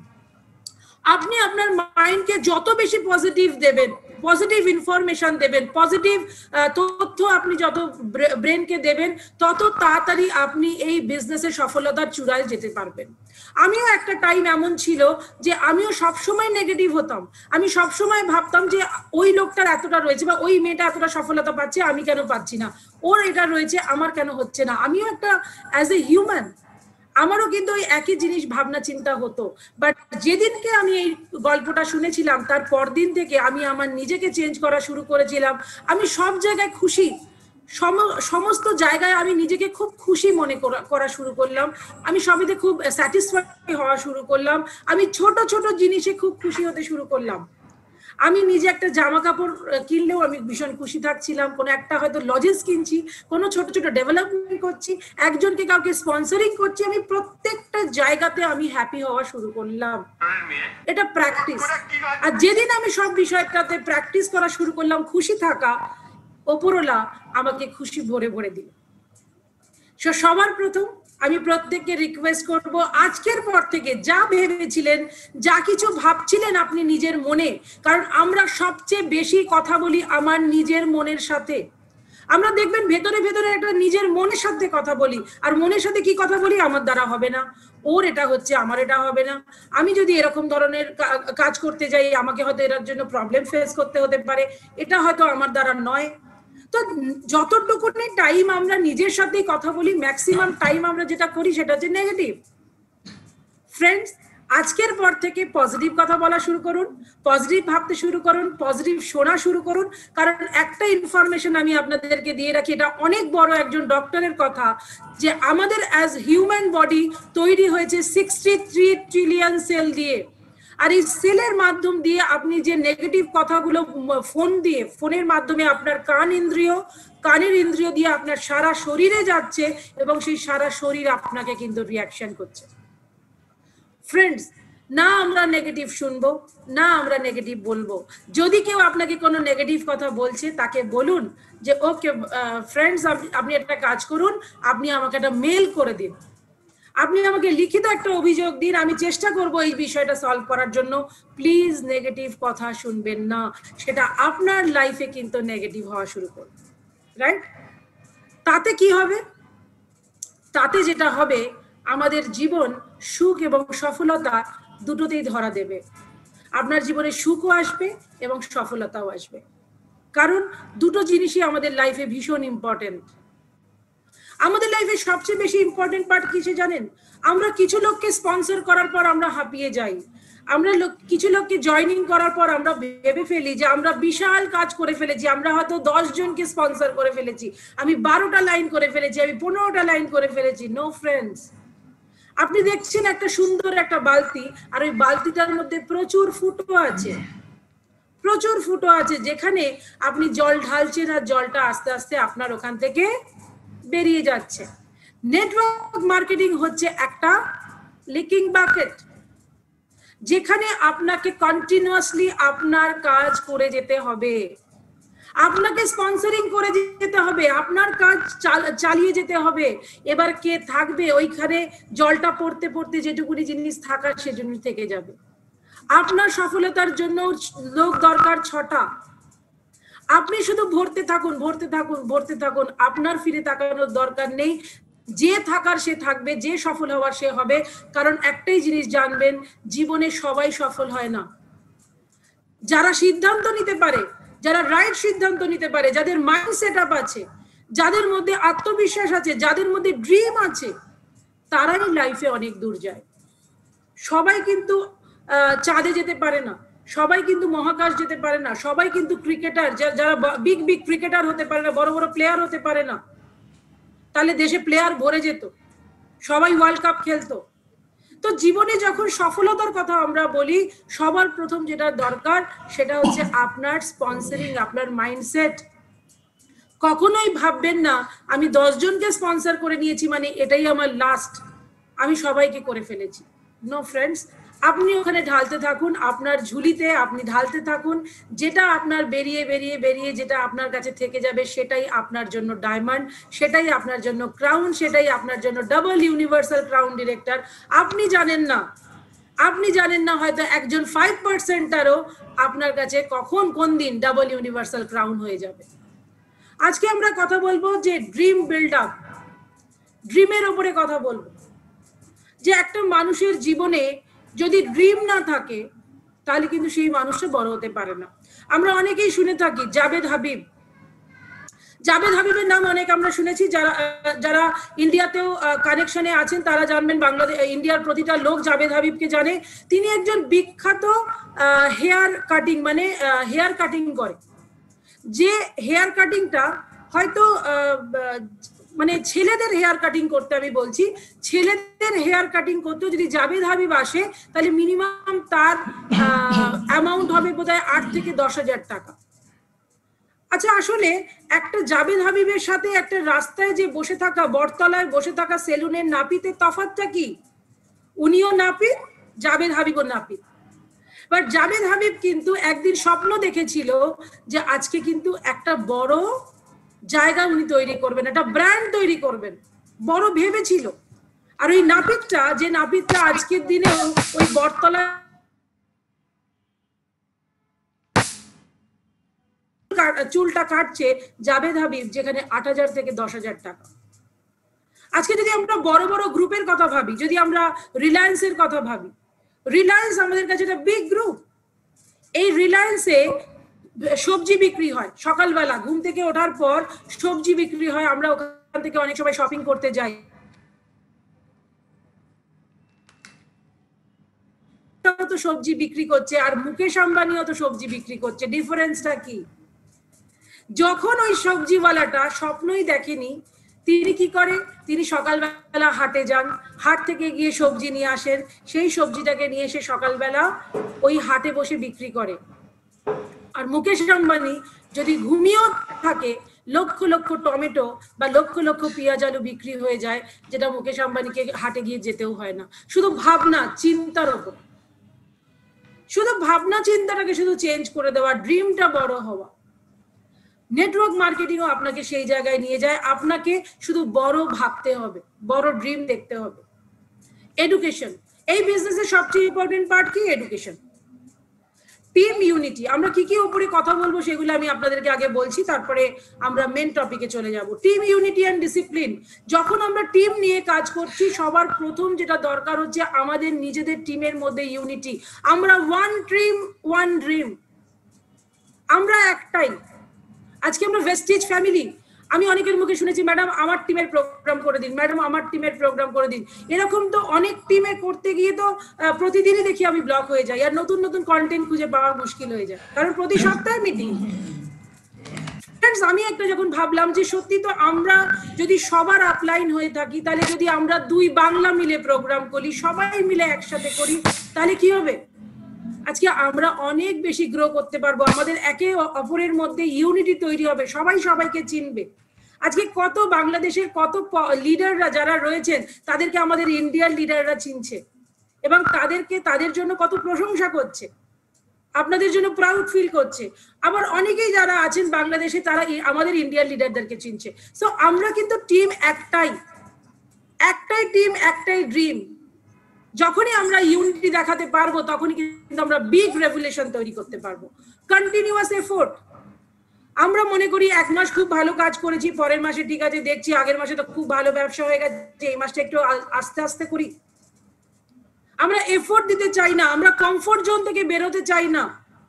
আপনি আপনার মাইন্ডকে যত বেশি পজিটিভ দেবেন, পজিটিভ ইনফরমেশন দেবেন, পজিটিভ তথ্য আপনি যত ব্রেনকে দেবেন, তত তাড়াতাড়ি আপনি এই বিজনেসের সফলতার চূড়ায় যেতে পারবেন। আমিও একটা টাইম এমন ছিল যে আমিও সবসময় নেগেটিভ হতাম। আমি সবসময় ভাবতাম যে ওই লোকটার এতটা রয়েছে, বা ওই মেয়েটা এতটা সফলতা পাচ্ছে, আমি কেন পাচ্ছি না, ওর এটা রয়েছে, আমার কেন হচ্ছে না। আমিও একটা অ্যাজ এ হিউম্যান, আমারও কিন্তু ওই একই জিনিস ভাবনা চিন্তা হতো। বাট যেদিনকে আমি এই গল্পটা শুনেছিলাম, তার পরদিন থেকে আমি আমার নিজেকে চেঞ্জ করা শুরু করেছিলাম। আমি সব জায়গায় খুশি, সমস্ত জায়গায় আমি নিজেকে খুব খুশি মনে করা শুরু করলাম, আমি সবেতে খুব স্যাটিসফাই হওয়া শুরু করলাম, আমি ছোট ছোট জিনিসে খুব খুশি হতে শুরু করলাম। আমি নিজে একটা জামা কাপড় কিনলেও আমি ভীষণ খুশি থাকছিলাম, কোনো একটা হয়তো লজেন্স কিনছি, কোনো ছোট ছোট ডেভেলপমেন্ট করছি, একজনকে কাউকে স্পন্সরিং করছি, আমি প্রত্যেকটা জায়গাতে আমি হ্যাপি হওয়া শুরু করলাম। এটা প্র্যাকটিস। আর যেদিন আমি সব বিষয়টাতে প্র্যাকটিস করা শুরু করলাম, খুশি থাকা, ওপরওয়ালা আমাকে খুশি ভরে ভরে দিল। সবার প্রথম আমি প্রত্যেককে রিকোয়েস্ট করব, আজকের পর থেকে যা ভেবেছিলেন, যা কিছু ভাবছিলেন আপনি নিজের মনে, কারণ আমরা সবচেয়ে বেশি কথা বলি আমার নিজের মনের সাথে। আমরা দেখবেন ভেতরে ভেতরে একটা নিজের মনের সাথে কথা বলি, আর মনের সাথে কি কথা বলি, আমার দ্বারা হবে না, ওর এটা হচ্ছে, আমার এটা হবে না, আমি যদি এরকম ধরনের কাজ করতে যাই আমাকে হয়তো এটার জন্য প্রবলেম ফেস করতে হতে পারে, এটা হয়তো আমার দ্বারা নয়। তো যতটুকুনি টাইম আমরা নিজের সাথে কথা বলি, ম্যাক্সিমাম টাইম আমরা যেটা করি সেটা হচ্ছে নেগেটিভ। ফ্রেন্ডস, আজকের পর থেকে পজিটিভ কথা বলা শুরু করুন, পজিটিভ ভাবতে শুরু করুন, পজিটিভ শোনা শুরু করুন। কারণ একটা ইনফরমেশন আমি আপনাদেরকে দিয়ে রাখি, এটা অনেক বড় একজন ডক্টরের কথা, যে আমাদের অ্যাজ হিউম্যান বডি তৈরি হয়েছে 63 ট্রিলিয়ন সেল দিয়ে। আর এই সেলের মাধ্যম দিয়ে আপনি যে নেগেটিভ কথাগুলো ফোনের মাধ্যমে আপনার কানের ইন্দ্রিয় দিয়ে আপনার সারা শরীরে যাচ্ছে, এবং সেই সারা শরীর আপনাকে কিন্তু রিয়াকশন করছে। ফ্রেন্ডস, না আমরা নেগেটিভ শুনবো, না আমরা নেগেটিভ বলবো। যদি কেউ আপনাকে কোনো নেগেটিভ কথা বলছে, তাকে বলুন যে ওকে ফ্রেন্ডস, আপনি একটা কাজ করুন, আপনি আমাকে একটা মেল করে দিন, আপনি আমাকে লিখিত একটা অভিযোগ দিন, আমি চেষ্টা করব এই বিষয়টা সলভ করার জন্য। প্লিজ নেগেটিভ কথা শুনবেন না, সেটা আপনার লাইফে কিন্তু নেগেটিভ হওয়া শুরু করবে, রাইট? তাতে কি হবে? তাতে যেটা হবে, আমাদের জীবন সুখ এবং সফলতা দুটোতেই ধরা দেবে। আপনার জীবনে সুখও আসবে এবং সফলতাও আসবে, কারণ দুটো জিনিসই আমাদের লাইফে ভীষণ ইম্পর্টেন্ট। আমাদের লাইফে সবচেয়ে বেশি ইম্পর্টেন্ট পার্ট কিসে জানেন? আমরা কিছু লোককে স্পন্সর করার পর আমরা হাঁপিয়ে যাই, আমরা কিছু লোককে জয়েনিং করার পর আমরা ভেবে ফেলি যে আমরা বিশাল কাজ করে ফেলেছি, আমরা হয়তো 10 জনকে স্পন্সর করে ফেলেছি, আমি 12টা লাইন করে ফেলেছি, আমি 15টা লাইন করে ফেলেছি। নো ফ্রেন্ডস, আপনি দেখছেন একটা সুন্দর একটা বালতি, আর ওই বালতিটার মধ্যে প্রচুর ফুটো আছে, প্রচুর ফুটো আছে, যেখানে আপনি জল ঢালছেন আর জলটা আস্তে আস্তে আপনার ওখান থেকে বেরিয়ে যাচ্ছে। নেটওয়ার্ক মার্কেটিং হচ্ছে একটা লিকিং বাকেট, যেখানে আপনাকে কন্টিনিউয়াসলি আপনার কাজ করে যেতে হবে, আপনাকে স্পন্সরিং করে যেতে হবে, আপনার কাজ চালিয়ে যেতে হবে। এবার কে থাকবে ওইখানে? জলটা পড়তে পড়তে যেটুকুনি জিনিস থাকার সেজন্য থেকে যাবে। আপনার সফলতার জন্য লোক দরকার 6টা, আপনি শুধু ভরতে থাকুন, ভরতে থাকুন, ভরতে থাকুন, আপনার ফিরে তাকানোর দরকার নেই। যে থাকার সে থাকবে, যে সফল হওয়ার সে হবে। কারণ একটাই জিনিস জানবেন, জীবনে সবাই সফল হয় না। যারা সিদ্ধান্ত নিতে পারে, যারা রাইট সিদ্ধান্ত নিতে পারে, যাদের মাইন্ড সেট আপ আছে, যাদের মধ্যে আত্মবিশ্বাস আছে, যাদের মধ্যে ড্রিম আছে, তারাই লাইফে অনেক দূর যায়। সবাই কিন্তু চাঁদে যেতে পারে না, সবাই কিন্তু মহাকাশ যেতে পারে না, সবাই কিন্তু ক্রিকেটার, যারা বিগ বিগ ক্রিকেটার হতে পারে না, বড় বড় প্লেয়ার হতে পারে না। তাহলে দেশে প্লেয়ার ভরে যেত, সবাই ওয়ার্ল্ড কাপ খেলতো। তো জীবনে যখন সফলতার কথা আমরা বলি, সবার প্রথম যেটা দরকার সেটা হচ্ছে আপনার স্পন্সরিং, আপনার মাইন্ডসেট। কখনোই ভাববেন না আমি 10 জনকে স্পন্সর করে নিয়েছি মানে এটাই আমার লাস্ট, আমি সবাইকে করে ফেলেছি। নো ফ্রেন্ডস, আপনি ওখানে ঢালতে থাকুন, আপনার ঝুলিতে আপনি ঢালতে থাকুন। যেটা আপনার বেরিয়ে বেরিয়ে বেরিয়ে যেটা আপনার কাছে থেকে যাবে, সেটাই আপনার জন্য ডায়মন্ড, সেটাই আপনার জন্য ক্রাউন, সেটাই আপনার জন্য ডাবল ইউনিভার্সাল ক্রাউন ডিরেক্টর। আপনি জানেন না হয়তো একজন 5%-আরও আপনার কাছে কখন কোন দিন ডাবল ইউনিভার্সাল ক্রাউন হয়ে যাবে। আজকে আমরা কথা বলবো যে ড্রিম বিল্ড আপ, ড্রিমের ওপরে কথা বলবো। যে একটা মানুষের জীবনে যদি ড্রিম না থাকে, তাহলে কিন্তু সেই মানুষটা বড় হতে পারে না। আমরা অনেকেই শুনে থাকি জাভেদ হাবিবের নাম অনেক আমরা শুনেছি। যারা ইন্ডিয়াতেও কানেকশনে আছেন তারা জানবেন, ইন্ডিয়ার প্রতিটা লোক জাভেদ হাবিবকে জানে। তিনি একজন বিখ্যাত হেয়ার কাটিং করে। যে হেয়ার কাটিংটা হয়তো মানে ছেলেদের হেয়ার কাটিং করতে, আমি বলছি ছেলেদের হেয়ার কাটিং করতে যদি জাভেদ হাবিব আসে তাহলে মিনিমাম তার অ্যামাউন্ট হবে বোধহয় 8 থেকে 10,000 টাকা। আচ্ছা, আসলে একটা জাভেদ হাবিবের সাথে একটা রাস্তায় যে বসে থাকা, বটতলায় বসে থাকা সেলুনের নাপিতের তফাৎটা কি? উনিও নাপিত, জাভেদ হাবিবও নাপিত। বাট জাভেদ হাবিব কিন্তু একদিন স্বপ্ন দেখেছিল যে আজকে কিন্তু একটা বড় জায়গা উনি তৈরি করবেন, একটা ব্র্যান্ড তৈরি করবেন, বড় ভেবেছিল। আর ওই নাপিতটা, যে নাপিতটা আজকের দিনে ওই বটতলা চুলটা কাটছে, জাভেদ হাবিব, যেখানে 8,000 থেকে 10,000 টাকা। আজকে যদি আমরা বড় বড় গ্রুপের কথা ভাবি, যদি আমরা রিলায়েন্সের কথা ভাবি, রিলায়েন্স আমাদের কাছে একটা বিগ গ্রুপ। এই রিলায়েন্সে সবজি বিক্রি হয়, সকালবেলা ঘুম থেকে ওঠার পর সবজি বিক্রি হয়, আমরা ওখান থেকে অনেক সময় শপিং করতে যাই। তো সবজি বিক্রি করছে, আর মুকেশ আম্বানিও তো সবজি বিক্রি করছে। ডিফারেন্সটা কি? যখন ওই সবজিওয়ালাটা স্বপ্নই দেখেনি, তিনি কি করে, তিনি সকালবেলা হাটে যান, হাট থেকে গিয়ে সবজি নিয়ে আসেন, সেই সবজিটাকে নিয়ে এসে সকালবেলা ওই হাটে বসে বিক্রি করে। আর মুকেশ আম্বানি যদি ঘুমিয়েও থাকে, লক্ষ লক্ষ টমেটো বা লক্ষ লক্ষ পেঁয়াজ আলু বিক্রি হয়ে যায়, যেটা মুকেশ আম্বানিকে হাটে গিয়ে যেতেও হয় না। শুধু ভাবনা চিন্তার ওপর, শুধু ভাবনা চিন্তাটাকে শুধু চেঞ্জ করে দেওয়া, ড্রিমটা বড় হওয়া। নেটওয়ার্ক মার্কেটিংও আপনাকে সেই জায়গায় নিয়ে যায়। আপনাকে শুধু বড় ভাবতে হবে, বড় ড্রিম দেখতে হবে। এডুকেশন, এই বিজনেসের সবচেয়ে ইম্পর্টেন্ট পার্ট কি? এডুকেশন। টিম ইউনিটি, আমরা কি কি উপরে কথা বলবো সেগুলো আমি আপনাদেরকে আগে বলছি, তারপরে আমরা মেন টপিকে চলে যাব। Team unity and discipline. যখন আমরা টিম নিয়ে কাজ করছি, সবার প্রথম যেটা দরকার হচ্ছে আমাদের নিজেদের টিমের মধ্যে ইউনিটি। আমরা ওয়ান টিম ওয়ান ড্রিম, আমরা একটাই। আজকে আমরা ভেস্টিজ ফ্যামিলি। আমি অনেকের মুখে শুনেছি, ম্যাডাম আমার টিমের প্রোগ্রাম করে দিন, ম্যাডাম আমার টিমের প্রোগ্রাম করে দিন। এরকম তো অনেক টিমে করতে গিয়ে তো প্রতিদিনই দেখি আমি ব্লক হয়ে যাই, আর নতুন নতুন কন্টেন্ট খুঁজে পাওয়া মুশকিল হয়ে যায়, কারণ প্রতি সপ্তাহে মিটিং। আমি একটা যখন ভাবলাম যে সত্যি তো আমরা যদি সবার আপলাইন হয়ে থাকি, তাহলে যদি আমরা 2 বাংলা মিলে প্রোগ্রাম করি, সবাই মিলে একসাথে করি, তাহলে কি হবে? আজকে আমরা অনেক বেশি গ্রো করতে পারবো, আমাদের একে অপরের মধ্যে ইউনিটি তৈরি হবে, সবাই সবাইকে চিনবে। আজকে কত বাংলাদেশের কত লিডাররা যারা রয়েছেন, তাদেরকে আমাদের ইন্ডিয়ার লিডাররা চিনছে এবং তাদের জন্য কত প্রশংসা করছে, আপনাদের জন্য প্রাউড ফিল করছে। আবার অনেকেই যারা আছেন বাংলাদেশে, তারা আমাদের ইন্ডিয়ার লিডারদেরকে চিনছে। সো আমরা কিন্তু টিম একটাই টিম, একটাই ড্রিম। যখনই আমরা ইউনিটি দেখাতে পারবো, তখনই কিন্তু আমরা বিগ রেভলিউশন তৈরি করতে পারবো। Continuous effort. আমরা মনে করি 1 মাস খুব ভালো কাজ করেছি, পরের মাসে ঠিক আছে, দেখছি আগের মাসে তো খুব ভালো ব্যবসা হয়ে গেছে, এই মাসটা একটু আস্তে আস্তে করি। আমরা এফোর্ট দিতে চাই না, আমরা কমফোর্ট জোন থেকে বেরোতে চাই না।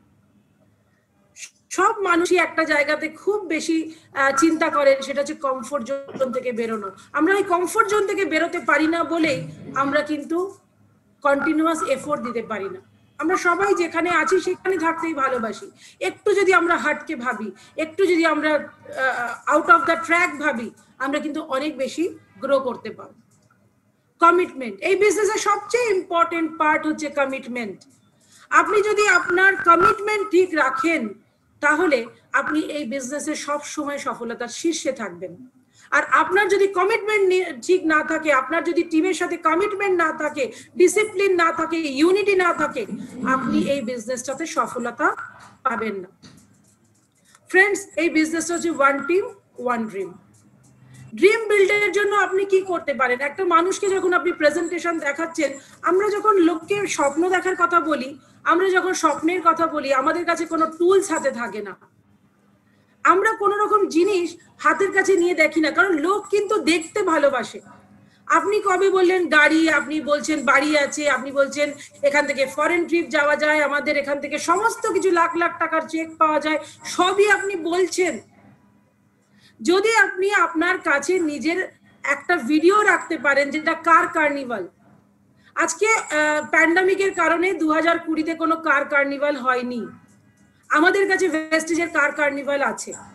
সব মানুষই একটা জায়গাতে খুব বেশি চিন্তা করেন, সেটা হচ্ছে কমফোর্ট জোন থেকে বেরোনো। আমরা ওই কমফোর্ট জোন থেকে বেরোতে পারি না বলেই আমরা কিন্তু কন্টিনিউয়াস এফোর্ট দিতে পারি না। আমরা সবাই যেখানে আছি সেখানে থাকতেই ভালোবাসি। একটু যদি আমরা হাটকে ভাবি, একটু যদি আমরা আউট অফ দ্য ট্র্যাক ভাবি, আমরা কিন্তু অনেক বেশি গ্রো করতে পারবো। কমিটমেন্ট, এই বিজনেসের সবচেয়ে ইম্পর্টেন্ট পার্ট হচ্ছে কমিটমেন্ট। আপনি যদি আপনার কমিটমেন্ট ঠিক রাখেন, তাহলে আপনি এই বিজনেসে সব সময় সফলতার শীর্ষে থাকবেন। আর আপনার যদি কমিটমেন্ট ঠিক না থাকে, আপনার যদি টিমের সাথে কমিটমেন্ট না থাকে, ডিসিপ্লিন না থাকে, ইউনিটি না থাকে, আপনি এই বিজনেসটাতে সফলতা পাবেন না। ফ্রেন্ডস, এই বিজনেসটা হচ্ছে one team one dream. Dream বিল্ডের জন্য আপনি কি করতে পারেন? একটা মানুষকে যখন আপনি প্রেজেন্টেশন দেখাচ্ছেন, আমরা যখন লোককে স্বপ্ন দেখার কথা বলি, আমরা যখন স্বপ্নের কথা বলি, আমাদের কাছে কোনো টুলস হাতে থাকে না, আমরা কোনো রকম জিনিস হাতের কাছে নিয়ে দেখি না, কারণ লোক কিন্তু দেখতে ভালোবাসে। আপনি কবে বললেন গাড়ি, আপনি বলছেন বাড়ি আছে, আপনি বলছেন এখান থেকে ফরেন ট্রিপ যাওয়া যায়, আমাদের এখান থেকে সমস্ত কিছু লাখ লাখ টাকার চেক পাওয়া যায়, সবই আপনি বলছেন। যদি আপনি আপনার কাছে নিজের একটা ভিডিও রাখতে পারেন, যেটা কার কার্নিভাল, আজকে প্যান্ডামিকের কারণে 2020-তে কোনো কার কার্নিভাল হয়নি, আমাদের কাছে ভেস্টিজের কার কার্নিভাল আছে।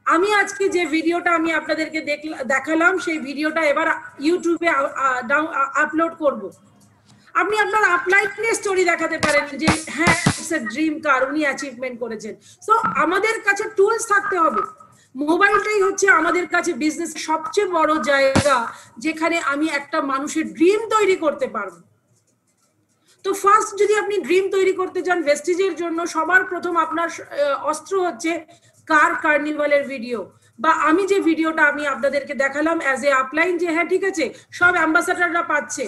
আমি আজকে যে ভিডিওটা আমি আপনাদেরকে দেখালাম সেই ভিডিওটা এবার ইউটিউবে আপলোড করব। আপনি আপনার আপলাইনের স্টোরি দেখাতে পারেন যে হ্যাঁ ইটস এ ড্রিম কার, উনি অ্যাচিভমেন্ট করেছেন। সো আমাদের কাছে টুলস থাকতে হবে। মোবাইলটাই হচ্ছে আমাদের কাছে বিজনেস সবচেয়ে বড় জায়গা যেখানে আমি একটা মানুষের ড্রিম তৈরি করতে পারবো। তো ফার্স্ট যদি আপনি ড্রিম তৈরি করতে চান ভেস্টিজের জন্য, সবার প্রথম আপনার অস্ত্র হচ্ছে কার কার্নিভালের ভিডিও, বা আমি যে ভিডিওটা আমি আপনাদেরকে দেখালাম অ্যাজ এ আপলাইন, যে হ্যাঁ ঠিক আছে সব অ্যাম্বাসাডাররা পাচ্ছে।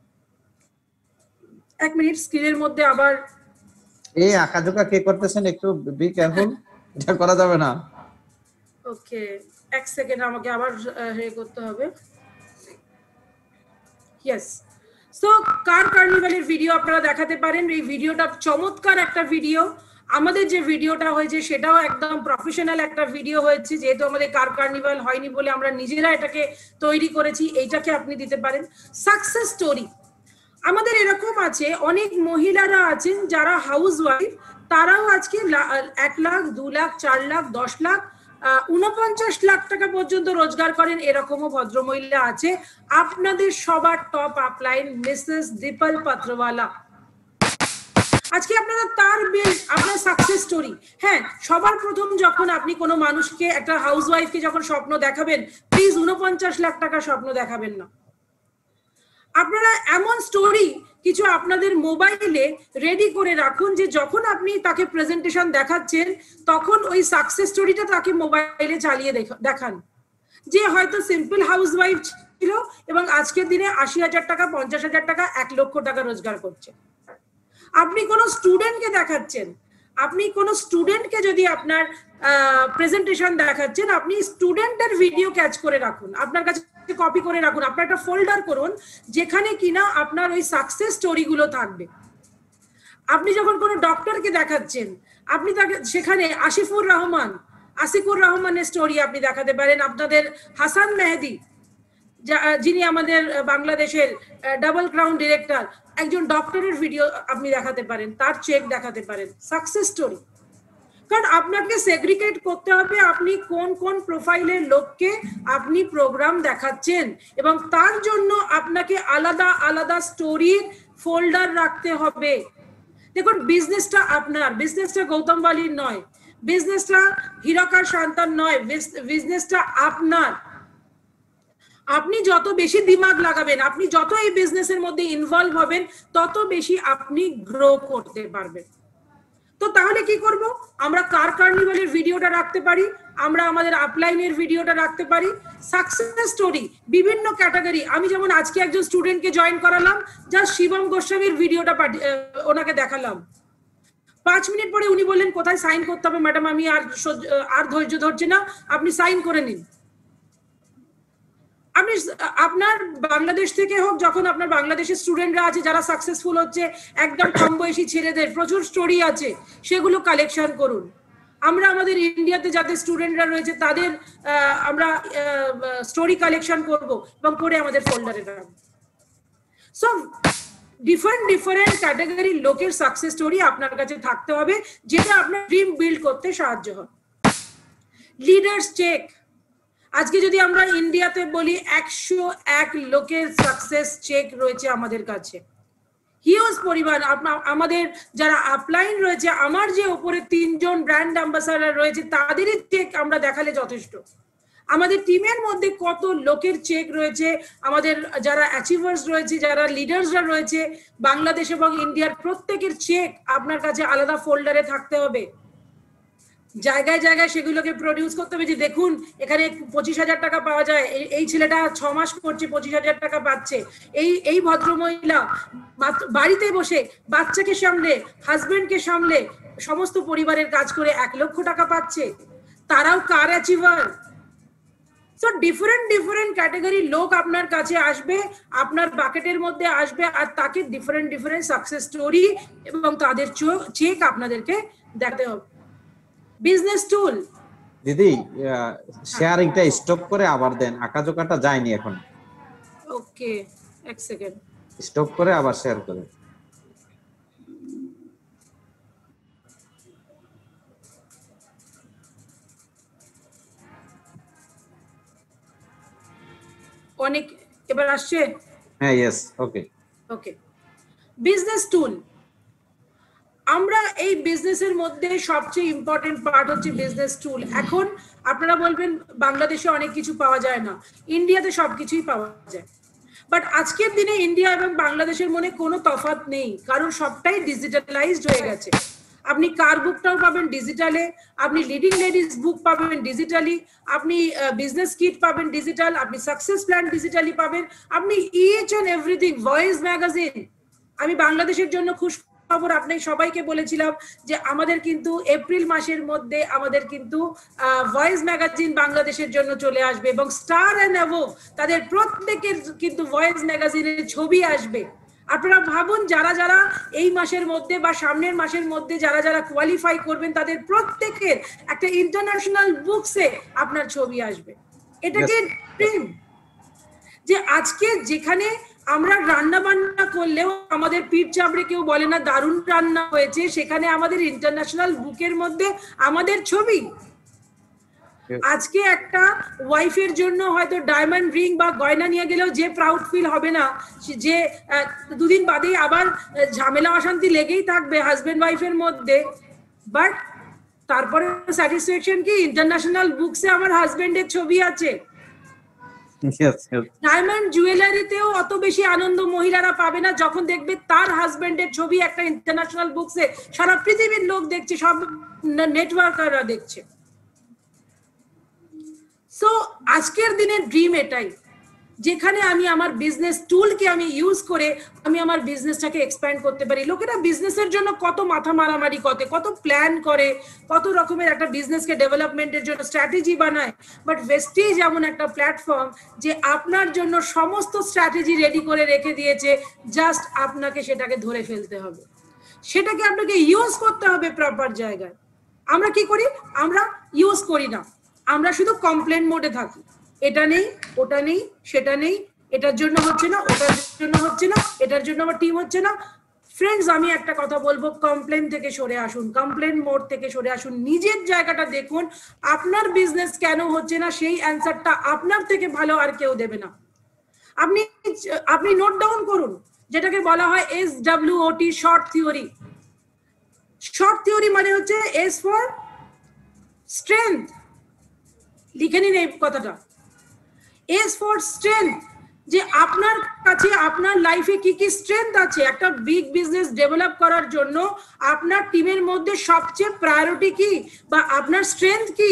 এক মিনিট, স্ক্রিনের মধ্যে আবার এই আঁকাঝোঁকা কে করতেছেন, একটু বি কেয়ারফুল, এটা করা যাবে না। ওকে, এক সেকেন্ড আমাকে আবার করতে হবে। ইয়েস, সো কার কার্নিভালের ভিডিও আপনারা দেখাতে পারেন। এই ভিডিওটা চমৎকার একটা ভিডিও। আমাদের যে ভিডিওটা হয়েছে সেটাও একদম প্রফেশনাল একটা ভিডিও হয়েছে, যেহেতু আমাদের কার কার্নিভাল হয়নি বলে আমরা নিজেরা এটাকে তৈরি করেছি। এইটাকে আপনি দিতে পারেন। সাকসেস স্টোরি আমাদের এরকম আছে, অনেক মহিলারা আছেন যারা হাউস ওয়াইফ, তারাও আজকে 1 লাখ 2 লাখ 4 লাখ 10 লাখ 49 লাখ টাকা পর্যন্ত রোজগার করেন। এরকমও ভদ্রমহিলা আছে। আপনাদের সবার top upline Mrs Dipal Patrawala. আজকে আপনারা তার আপনার সাকসেস স্টোরি। হ্যাঁ, সবার প্রথম যখন আপনি কোনো মানুষকে, একটা হাউস ওয়াইফকে যখন স্বপ্ন দেখাবেন, প্লিজ 49 লাখ টাকা স্বপ্ন দেখাবেন না। আপনারা এমন স্টোরি কিছু আপনাদের মোবাইলে রেডি করে রাখুন যে যখন আপনি তাকে প্রেজেন্টেশন দেখাচ্ছেন তখন ওই সাকসেস স্টোরিটা তাকে মোবাইলে চালিয়ে দেখান, যে হয়তো সিম্পল হাউস ওয়াইফ ছিল এবং আজকের দিনে 80,000 টাকা 50,000 টাকা 1 লক্ষ টাকা রোজগার করছে। আপনি কোনো স্টুডেন্টকে দেখাচ্ছেন, আপনি কোনো স্টুডেন্টকে যদি আপনার প্রেজেন্টেশন দেখাচ্ছেন, আপনি স্টুডেন্টের ভিডিও ক্যাচ করে রাখুন, আপনার কাছে কপি করে রাখুন, আপনার একটা ফোল্ডার করুন যেখানে কিনা আপনার ওই সাকসেস স্টোরিগুলো থাকবে। আপনি যখন কোনো ডক্টরকে দেখাচ্ছেন, আপনি তাকে সেখানে আসিকুর রহমানের স্টোরি আপনি দেখাতে পারেন। আপনাদের হাসান মেহেদি, যিনি আমাদের বাংলাদেশের ডাবল ক্রাউন ডিরেক্টর, একজন ডক্টরের ভিডিও আপনি দেখাতে পারেন, তার চেক দেখাতে পারেন। সাকসেস স্টোরি, কারণ আপনাকে সেগ্রিগেট করতে হবে আপনি কোন কোন প্রোফাইলের লোককে আপনি প্রোগ্রাম দেখাচ্ছেন, এবং তার জন্য আপনাকে আলাদা আলাদা স্টোরির ফোল্ডার রাখতে হবে। দেখুন, বিজনেসটা আপনার, বিজনেসটা গৌতম বালির নয়, বিজনেসটা হীরকার সন্তান নয়, বিজনেসটা আপনার। আপনি যত বেশি দিমাগ লাগাবেন, আপনি যত এই বিজনেসের মধ্যে ইনভলভ হবেন, তত বেশি আপনি গ্রো করতে পারবেন। তো তাহলে কি করব? আমরা কার কার্নিভালের ভিডিওটা রাখতে পারি, আমরা আমাদের আপলাইনের ভিডিওটা রাখতে পারি, সাকসেস স্টোরি বিভিন্ন ক্যাটাগরি। আমি যেমন আজকে একজন স্টুডেন্টকে জয়েন করালাম, যা শিবম গোস্বামীর ভিডিওটা ওনাকে দেখালাম। 5 মিনিট পরে উনি বললেন কোথায় সাইন করতে হবে ম্যাডাম, আমি আর ধৈর্য ধরছি না, আপনি সাইন করে নিন। আপনি আপনার বাংলাদেশ থেকে হোক, যখন আপনার বাংলাদেশের স্টুডেন্টরা আছে যারা সাকসেসফুল হচ্ছে, একদম কম বয়সী ছেলেদের প্রচুর স্টোরি আছে, সেগুলো কালেকশন করুন। আমরা আমাদের ইন্ডিয়াতে যাতে স্টুডেন্টরা রয়েছে তাদের আমরা স্টোরি কালেকশন করব এবং করে আমাদের ফোল্ডারে রাখবো। সো ডিফারেন্ট ক্যাটাগরির লোকের সাকসেস স্টোরি আপনার কাছে থাকতে হবে, যেটা আপনার ড্রিম বিল্ড করতে সাহায্য হয়। লিডার্স চেক, আজকে যদি আমরা ইন্ডিয়াতে বলি 101 লোকের সাকসেস চেক রয়েছে আমাদের কাছে, হিউজ পরিমাণ। আমাদের যারা আপলাইন রয়েছে, আমার যে উপরে 3 জন ব্র্যান্ড অ্যাম্বাসাডার রয়েছে, তাদেরই চেক আমরা দেখালে যথেষ্ট। আমাদের টিমের মধ্যে কত লোকের চেক রয়েছে, আমাদের যারা অ্যাচিভার্স রয়েছে, যারা লিডার্সরা রয়েছে বাংলাদেশ এবং ইন্ডিয়ার, প্রত্যেকের চেক আপনার কাছে আলাদা ফোল্ডারে থাকতে হবে। জায়গায় জায়গায় সেগুলোকে প্রডিউস করতে হবে, যে দেখুন এখানে 25,000 টাকা পাওয়া যায়, এই ছেলেটা 6 মাস করছে 25,000 টাকা পাচ্ছে, এই ভদ্রমহিলা বাড়িতে বসে বাচ্চাকে সামলে, হাজবেন্ডকে সামলে, সমস্ত পরিবারের কাজ করে 1 লক্ষ টাকা পাচ্ছে, তারাও car achiever. So different category লোক আপনার কাছে আসবে, আপনার বাকেটের মধ্যে আসবে, আর তাকে ডিফারেন্ট সাকসেস স্টোরি এবং তাদের চেক আপনাদেরকে দেখাতে হবে। বিজনেস টুল, দিদি শেয়ারিংটা স্টপ করে আবার দেন, আঁকাঝোঁকাটা যায়নি এখন। ওকে, এক সেকেন্ড, স্টপ করে আবার শেয়ার করে। অনেক এবার আসছে? হ্যাঁ, ইয়েস, ওকে। ওকে, বিজনেস টুল। আমরা এই বিজনেসের মধ্যে সবচেয়ে ইম্পর্টেন্ট পার্ট হচ্ছে বিজনেস টুল। এখন আপনারা বলবেন বাংলাদেশে অনেক কিছু পাওয়া যায় না, ইন্ডিয়াতে সবকিছুই পাওয়া যায়। বাট আজকের দিনে ইন্ডিয়া এবং বাংলাদেশের মনে কোনো তফাৎ নেই, কারণ সবটাই ডিজিটালাইজড হয়ে গেছে। আপনি কার বুকটাও পাবেন ডিজিটালে, আপনি লিডিং লেডিজ বুক পাবেন ডিজিটালি, আপনি বিজনেস কিট পাবেন ডিজিটাল, আপনি সাকসেস প্ল্যান ডিজিটালি পাবেন, আপনি each and everything, voice magazine. আমি বাংলাদেশের জন্য খুশি খবর আপনাকে সবাইকে বলেছিলাম যে আমাদের কিন্তু এপ্রিল মাসের মধ্যে আমাদের কিন্তু ভয়েস ম্যাগাজিন বাংলাদেশের জন্য চলে আসবে, এবং স্টার অ্যান্ড অ্যাবোভ তাদের প্রত্যেকের কিন্তু ভয়েস ম্যাগাজিনের ছবি আসবে। আপনারা ভাবুন, যারা যারা এই মাসের মধ্যে বা সামনের মাসের মধ্যে যারা যারা কোয়ালিফাই করবেন তাদের প্রত্যেকের একটা ইন্টারন্যাশনাল বুকসে আপনার ছবি আসবে। এটাকে ড্রিম, যে আজকে যেখানে আমরা রান্না বান্না করলেও আমাদের পিঠ চাপড়ে কেউ বলে না দারুণ রান্না হয়েছে, সেখানে আমাদের ইন্টারন্যাশনাল বুকের মধ্যে আমাদের ছবি। আজকে একটা ওয়াইফের জন্য হয়তো ডায়মন্ড রিং বা গয়না নিয়ে গেলেও যে প্রাউড ফিল হবে না, যে দুদিন বাদেই আবার ঝামেলা অশান্তি লেগেই থাকবে হাজবেন্ড ওয়াইফের মধ্যে, বাট তারপরে স্যাটিসফ্যাকশন কি ইন্টারন্যাশনাল বুকসে আমার হাজবেন্ডের ছবি আছে। ডায়মন্ড জুয়েলারিতেও অত বেশি আনন্দ মহিলারা পাবে না যখন দেখবে তার হাজবেন্ডের ছবি একটা ইন্টারন্যাশনাল বুকসে সারা পৃথিবীর লোক দেখছে, সব নেটওয়ার্কাররা দেখছে। সো আজকের দিনের ড্রিম এটাই, যেখানে আমি আমার বিজনেস টুলকে আমি ইউজ করে আমি আমার বিজনেসটাকে এক্সপ্যান্ড করতে পারি। লোকেরা বিজনেসের জন্য কত মাথা মারামারি করে, কত প্ল্যান করে, কত রকমের একটা বিজনেসকে ডেভেলপমেন্টের জন্য স্ট্র্যাটেজি বানায়, বাট ভেস্টিজ এমন একটা প্ল্যাটফর্ম যে আপনার জন্য সমস্ত স্ট্র্যাটেজি রেডি করে রেখে দিয়েছে, জাস্ট আপনাকে সেটাকে ধরে ফেলতে হবে, সেটাকে আপনাকে ইউজ করতে হবে প্রপার জায়গায়। আমরা কি করি? আমরা ইউজ করি না, আমরা শুধু কমপ্লেন মোডে থাকি, এটা নেই, ওটা নেই, সেটা নেই, এটার জন্য হচ্ছে না, ওটার জন্য হচ্ছে না, এটার জন্য আমার টিম হচ্ছে না। ফ্রেন্ডস, আমি একটা কথা বলবো, কমপ্লেন থেকে সরে আসুন, কমপ্লেন মোড থেকে সরে আসুন, নিজের জায়গাটা দেখুন, আপনার বিজনেস কেন হচ্ছে না সেই অ্যান্সারটা আপনার থেকে ভালো আর কেউ দেবে না। আপনি নোট ডাউন করুন, যেটাকে বলা হয় SWOT, short theory. Short theory মানে হচ্ছে S ফর স্ট্রেংথ, লিখে নিন এই কথাটা, S ফর স্ট্রেংথ, যে আপনার কাছে আপনার লাইফে কি কি স্ট্রেংথ আছে। একটা বিগ বিজনেস ডেভেলপ করার জন্য আপনার টিমের মধ্যে সবচেয়ে প্রায়োরিটি কি বা আপনার স্ট্রেংথ কি।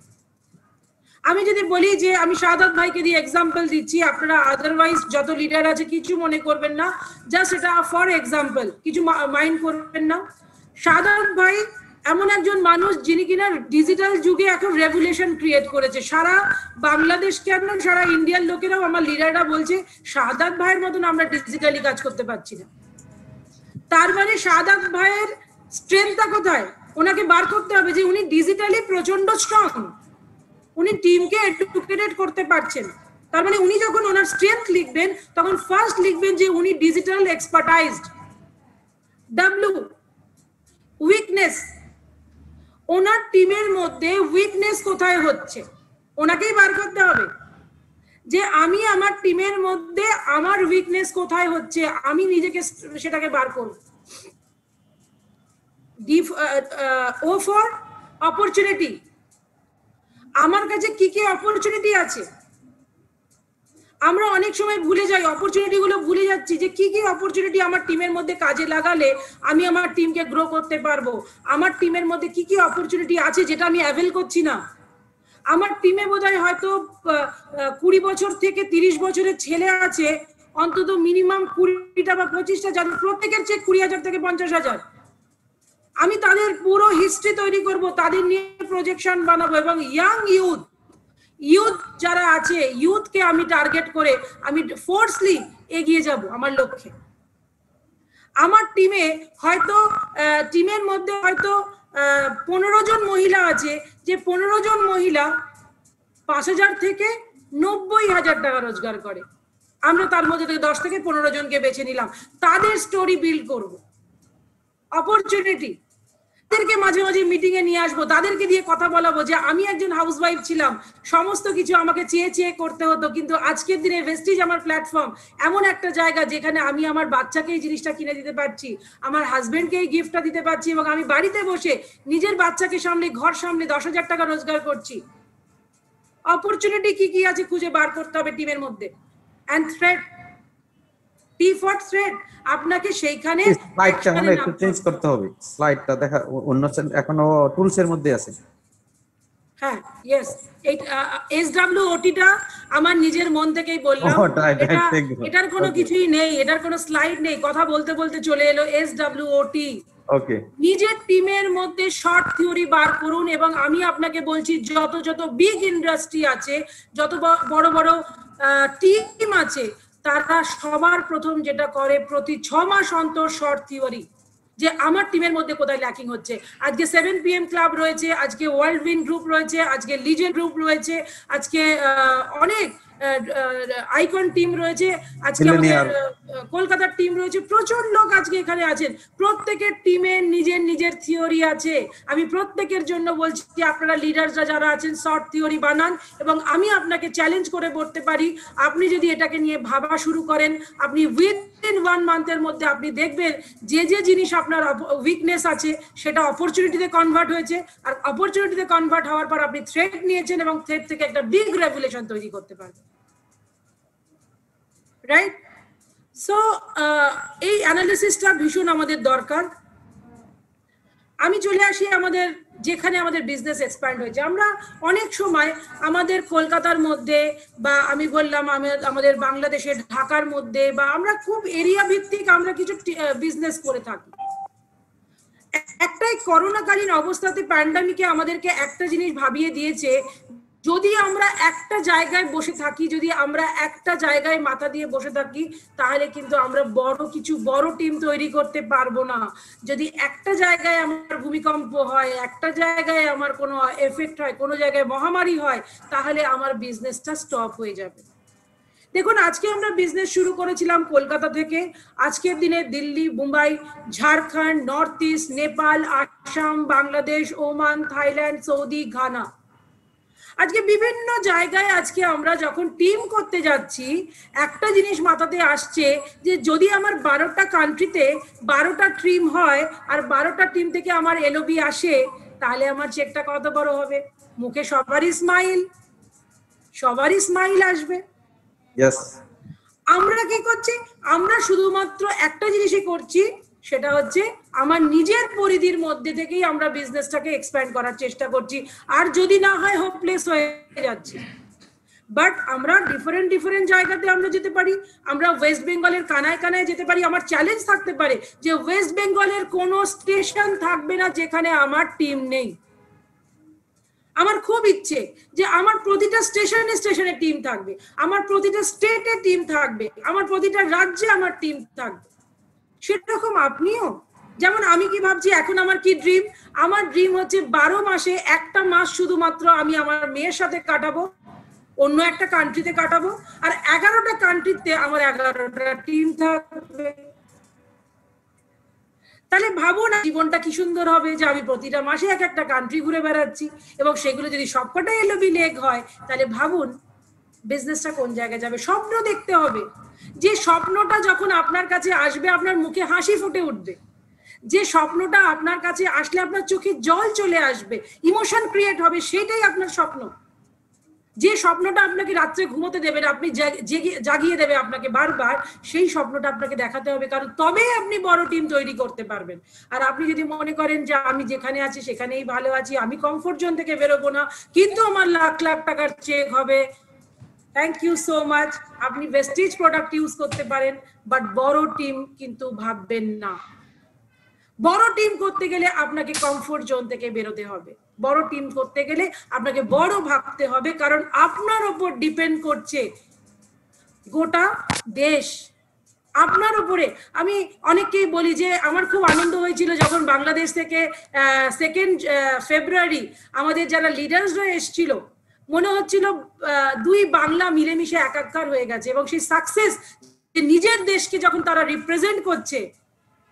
আমি যদি বলি যে আমি শাহাদাত ভাইকে দিয়ে এক্সাম্পল দিচ্ছি, আপনারা আদারওয়াইজ যত লিডার আছে কিছু মনে করবেন না, জাস্ট এটা ফর এক্সাম্পল, কিছু মাইন্ড করবেন না। শাহাদাত ভাই এমন একজন মানুষ যিনি কিনা ডিজিটাল যুগে এখন রেভুলেশন ক্রিয়েট করেছে। সারা বাংলাদেশ কেন, সারা ইন্ডিয়ার লোকেরাও, আমার লিডাররা বলছে শাহাদাত ভাইয়ের মতন আমরা ডিজিটালি কাজ করতে পারছি না। তার মানে শাহাদাত ভাইয়ের স্ট্রেংথটা কোথায়? ওনাকে বার করতে হবে যে উনি ডিজিটালি প্রচন্ড স্ট্রং, উনি টিমকে এডুকেটেড করতে পারছেন। তার মানে উনি যখন ওনার স্ট্রেংথ লিখবেন তখন ফার্স্ট লিখবেন যে উনি ডিজিটাল এক্সপার্টাইজড। W, উইকনেস, ওনার টিমের মধ্যে উইকনেস কোথায় হচ্ছে ওনাকেই বার করতে হবে, যে আমি আমার টিমের মধ্যে আমার উইকনেস কোথায় হচ্ছে, আমি নিজেকে সেটাকে বার করব। O ফর অপরচুনিটি, আমার কাছে কি কি অপরচুনিটি আছে। আমরা অনেক সময় ভুলে যাই, অপরচুনিটি গুলো ভুলে যাচ্ছি যে কি কি অপরচুনিটি আমার টিমের মধ্যে কাজে লাগালে আমি আমার টিমকে গ্রো করতে পারবো। আমার টিমের মধ্যে কি কি অপরচুনিটি আছে যেটা আমি অ্যাভেল করছি না। আমার টিমে বোধহয় হয়তো 20 বছর থেকে 30 বছরের ছেলে আছে, অন্তত মিনিমাম 20টা বা 25টা, যাদের প্রত্যেকের চেক 20,000 থেকে 50,000। আমি তাদের পুরো হিস্ট্রি তৈরি করব, তাদের নিয়ে প্রজেকশন বানাবো, এবং ইয়াং ইউথ যারা আছে, ইউথকে আমি টার্গেট করে আমি ফোর্সলি এগিয়ে যাব আমার লক্ষ্যে। আমার টিমের মধ্যে হয়তো 15 জন মহিলা আছে, যে 15 জন মহিলা 5,000 থেকে 90,000 টাকা রোজগার করে। আমরা তার মধ্যে থেকে 10 থেকে 15 জনকে বেছে নিলাম, তাদের স্টোরি বিল্ড করব। অপরচুনিটি, তাদেরকে মাঝে মাঝে মিটিং এ নিয়ে আসবো, তাদেরকে দিয়ে কথা বলাবো যে আমি একজন হাউসওয়াইফ ছিলাম, সমস্ত কিছু আমাকে চেয়ে চেয়ে করতে হতো, কিন্তু আজকের দিনে ভেস্টিজ আমার প্ল্যাটফর্ম এমন একটা জায়গা যেখানে আমি আমার বাচ্চাকে এই জিনিসটা কিনে দিতে পারছি, আমার হাজবেন্ডকে এই গিফটটা দিতে পারছি, এবং আমি বাড়িতে বসে নিজের বাচ্চাকে সামলে ঘর সামলে 10,000 টাকা রোজগার করছি। অপরচুনিটি কি কি আছে খুঁজে বার করতে হবে টিমের মধ্যে। And threat, T for threat, আপনাকে সেইখানে স্লাইডটা মানে একটু চেঞ্জ করতে হবে, স্লাইডটা দেখা অন্য এখনো টুলস এর মধ্যে আছে। হ্যাঁ, ইয়েস, এই SWOT টা আমার নিজের মন থেকেই বললাম, এটার কোনো কিছুই নেই, এটার কোনো স্লাইড নেই, কথা বলতে বলতে চলে এলো SWOT। ওকে, নিজের টিমের মধ্যে শর্ট থিওরি বার করুন, এবং আমি আপনাকে বলছি যত যত বিগ ইন্ডাস্ট্রি আছে, যত বড় বড় টিম আছে, তারা সবার প্রথম যেটা করে প্রতি 6 মাস অন্তর শর্ট থিওরি, যে আমার টিমের মধ্যে কোথায় ল্যাকিং হচ্ছে। আজকে 7 PM ক্লাব রয়েছে, আজকে ওয়ার্ল্ড উইন গ্রুপ রয়েছে, আজকে লিজেন্ড গ্রুপ রয়েছে, আজকে অনেক আইকন টিম রয়েছে, আজকে আমাদের কলকাতার টিম রয়েছে, প্রচুর লোক আজকে এখানে আছেন, প্রত্যেকের টিমের নিজের নিজের থিওরি আছে। আমি প্রত্যেকের জন্য বলছি যে আপনারা লিডারসরা যারা আছেন শর্ট থিওরি বানান, এবং আমি আপনাকে চ্যালেঞ্জ করে বলতে পারি, আপনি যদি এটাকে নিয়ে ভাবা শুরু করেন, আপনি উইদিন 1 মান্থের মধ্যে আপনি দেখবেন যে যে জিনিস আপনার উইকনেস আছে সেটা অপরচুনিটিতে কনভার্ট হয়েছে, আর অপরচুনিটিতে কনভার্ট হওয়ার পর আপনি থ্রেট নিয়েছেন এবং থ্রেট থেকে একটা বিগ রেভুলেশন তৈরি করতে পারবেন। রাইট? সো এই অ্যানালিসিসটা ভীষণ আমাদের দরকার। আমি চলে আসি আমাদের যেখানে আমাদের বিজনেস এক্সপ্যান্ড হয়েছে। আমরা অনেক সময় আমাদের কলকাতার মধ্যে, বা আমি বললাম আমাদের বাংলাদেশের ঢাকার মধ্যে, বা আমরা খুব এরিয়া ভিত্তিক আমরা কিছু বিজনেস করে থাকি। একটাই করোনাকালীন অবস্থাতে প্যান্ডামিকে আমাদেরকে একটা জিনিস ভাবিয়ে দিয়েছে, যদি আমরা একটা জায়গায় বসে থাকি, যদি আমরা একটা জায়গায় মাথা দিয়ে বসে থাকি, তাহলে কিন্তু আমরা বড় টিম তৈরি করতে পারবো না। যদি একটা জায়গায় আমার ভূমিকম্প হয়, একটা জায়গায় আমার কোনো এফেক্ট হয়, কোনো জায়গায় মহামারী হয়, তাহলে আমার বিজনেসটা স্টপ হয়ে যাবে। দেখুন, আজকে আমরা বিজনেস শুরু করেছিলাম কলকাতা থেকে, আজকের দিনে Delhi, Mumbai, Jharkhand, north east, Nepal, Assam, Bangladesh, Oman, Thailand, Saudi, Ghana, আজকে বিভিন্ন জায়গায় আজকে আমরা যখন টিম করতে যাচ্ছি, একটা জিনিস মাথাতে আসছে যে যদি আমার 12টা কান্ট্রিতে 12টা টিম হয়, আর 12টা টিম থেকে আমার LOB আসে, তাহলে আমার চেকটা কত বড় হবে। মুখে সবারই স্মাইল আসবে। আমরা কি করছি? আমরা শুধুমাত্র একটা জিনিসই করছি, সেটা হচ্ছে আমার নিজের পরিধির মধ্যে থেকেই আমরা বিজনেসটাকে এক্সপ্যান্ড করার চেষ্টা করছি, আর যদি না হয় হোপলেস হয়ে যাচ্ছি। বাট আমরা ডিফারেন্ট জায়গাতে আমরা যেতে পারি। আমরা ওয়েস্ট বেঙ্গলের কানায় কানায় যেতে পারি। আমার চ্যালেঞ্জ থাকতে পারে যে ওয়েস্ট বেঙ্গলের কোনো স্টেশন থাকবে না যেখানে আমার টিম নেই। আমার খুব ইচ্ছে যে আমার প্রতিটা স্টেশনে টিম থাকবে, আমার প্রতিটা স্টেটে টিম থাকবে, আমার প্রতিটা রাজ্যে আমার টিম থাকবে। সেরকম আপনিও, যেমন আমি কি ভাবছি এখন, আমার কি ড্রিম? আমার ড্রিম হচ্ছে 12 মাসে একটা মাস শুধুমাত্র আমি আমার মেয়ের সাথে কাটাবো, অন্য একটা কান্ট্রিতে কাটাবো, আর 11টা কান্ট্রিতে আমার 11টা টিম থাকবে। তাহলে ভাবুন জীবনটা কি সুন্দর হবে, যে আমি প্রতিটা মাসে এক একটা কান্ট্রি ঘুরে বেড়াচ্ছি, এবং সেগুলো যদি সবকটাই LOB লেগ হয়, তাহলে ভাবুন বিজনেসটা কোন জায়গায় যাবে। স্বপ্ন দেখতে হবে, যে স্বপ্নটা যখন আপনার কাছে আসবে আপনার মুখে হাসি ফুটে উঠবে, যে স্বপ্নটা আপনার কাছে আসলে আপনার চোখে জল চলে আসবে, ইমোশন ক্রিয়েট হবে, সেটাই আপনার স্বপ্ন। যে স্বপ্নটা আপনাকে রাত্রে ঘুমোতে দেবে না, আপনি জাগিয়ে দেবে আপনাকে বারবার, সেই স্বপ্নটা আপনাকে দেখাতে হবে, কারণ তবেই আপনি বড় টিম তৈরি করতে পারবেন। আর আপনি যদি মনে করেন যে আমি যেখানে আছি সেখানেই ভালো আছি, আমি কমফোর্ট জোন থেকে বেরোবো না, কিন্তু আমার লাখ লাখ টাকার চেক হবে, থ্যাংক ইউ সো মাচ। আপনি ভেস্টিজ প্রোডাক্ট ইউজ করতে পারেন, বাট বড় টিম কিন্তু ভাববেন না। বড় টিম করতে গেলে আপনাকে কমফোর্ট জোন থেকে বেরোতে হবে। বড় টিম করতে গেলে আপনাকে বড় ভাবতে হবে, কারণ আপনার উপর ডিপেন্ড করছে গোটা দেশ, আপনার উপরে। আমি অনেককেই বলি যে আমার খুব আনন্দ হয়েছিল যখন বাংলাদেশ থেকে 2 ফেব্রুয়ারি আমাদের যারা লিডার্সরা এসেছিল, মনে হচ্ছিল 2 বাংলা মিলেমিশে একাকার হয়ে গেছে, এবং সেই সাকসেস নিজের দেশকে যখন তারা রিপ্রেজেন্ট করছে,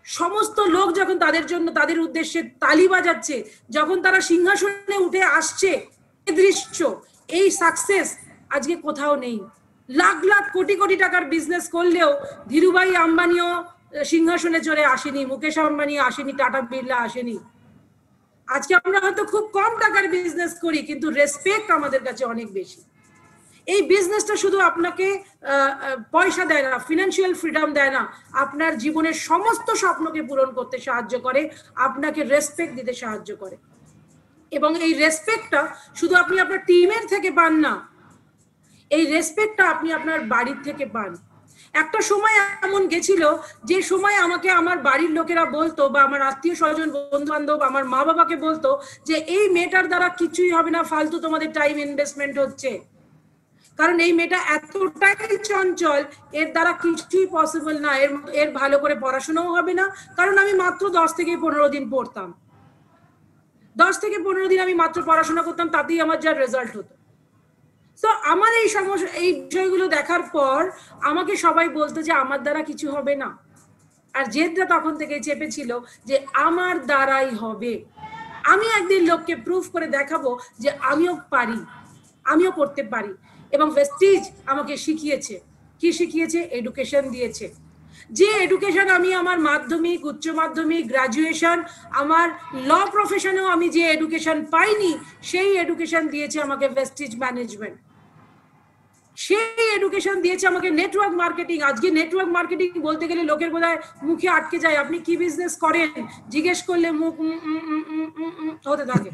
সমস্ত লোক যখন তাদের জন্য তাদের উদ্দেশ্যে তালি বাজাচ্ছে, যখন তারা সিংহাসনে উঠে আসছে, এই দৃশ্য, এই সাকসেস আজকে কোথাও নেই। লাখ লাখ কোটি কোটি টাকার বিজনেস করলেও ধীরুভাই আম্বানিও সিংহাসনে চড়ে আসেনি, মুকেশ আম্বানি আসেনি, টাটা বিড়লা আসেনি। আজকে আমরা হয়তো খুব কম টাকার বিজনেস করি, কিন্তু রেসপেক্ট আমাদের কাছে অনেক বেশি। এই বিজনেসটা শুধু আপনাকে পয়সা দেয় না, ফিনান্সিয়াল ফ্রিডম দেয় না, আপনার জীবনের সমস্ত স্বপ্নকে পূরণ করতে সাহায্য করে, আপনাকে রেসপেক্ট দিতে সাহায্য করে। এবং এই রেসপেক্টটা শুধু আপনি আপনার টিমের থেকে পান না, এই রেসপেক্টটা আপনি আপনার বাড়ির থেকে পান। একটা সময় এমন গেছিল যে সময় আমাকে আমার বাড়ির লোকেরা বলতো, বা আমার আত্মীয় স্বজন, বন্ধু বান্ধব, আমার মা বাবাকে বলতো যে এই মেয়েটার দ্বারা কিছুই হবে না, ফালতু তোমাদের টাইম ইনভেস্টমেন্ট হচ্ছে, কারণ এই মেয়েটা এতটাই চঞ্চল, এর দ্বারা কিছুই পসিবল না, এর ভালো করে পড়াশোনাও হবে না। কারণ আমি মাত্র 10 থেকে 15 দিন পড়তাম, 10 থেকে 15 দিন আমি মাত্র পড়াশোনা করতাম, তাতেই আমার যা রেজাল্ট হতো। তো আমার এই সমস্যা, এই বিষয়গুলো দেখার পর আমাকে সবাই বলতো যে আমার দ্বারা কিছু হবে না, আর জেদটা তখন থেকে চেপেছিল যে আমার দ্বারাই হবে। আমি একদিন লোককে প্রুফ করে দেখাবো যে আমিও পারি, আমিও করতে পারি। এবং ভেস্টিজ আমাকে শিখিয়েছে, কি শিখিয়েছে? এডুকেশন দিয়েছে। যে এডুকেশন আমি আমার মাধ্যমিক, উচ্চ মাধ্যমিক, গ্রাজুয়েশন, আমার ল প্রফেশনেও আমি যে এডুকেশন পাইনি, সেই এডুকেশন দিয়েছে আমাকে ভেস্টিজ ম্যানেজমেন্ট। সেই এডুকেশন দিয়েছে আমাকে নেটওয়ার্ক মার্কেটিং। আজকে নেটওয়ার্ক মার্কেটিং বলতে গেলে লোকের বোধহয় মুখে আটকে যায়, আপনি কি বিজনেস করেন জিজ্ঞেস করলে মুখ হতে থাকে,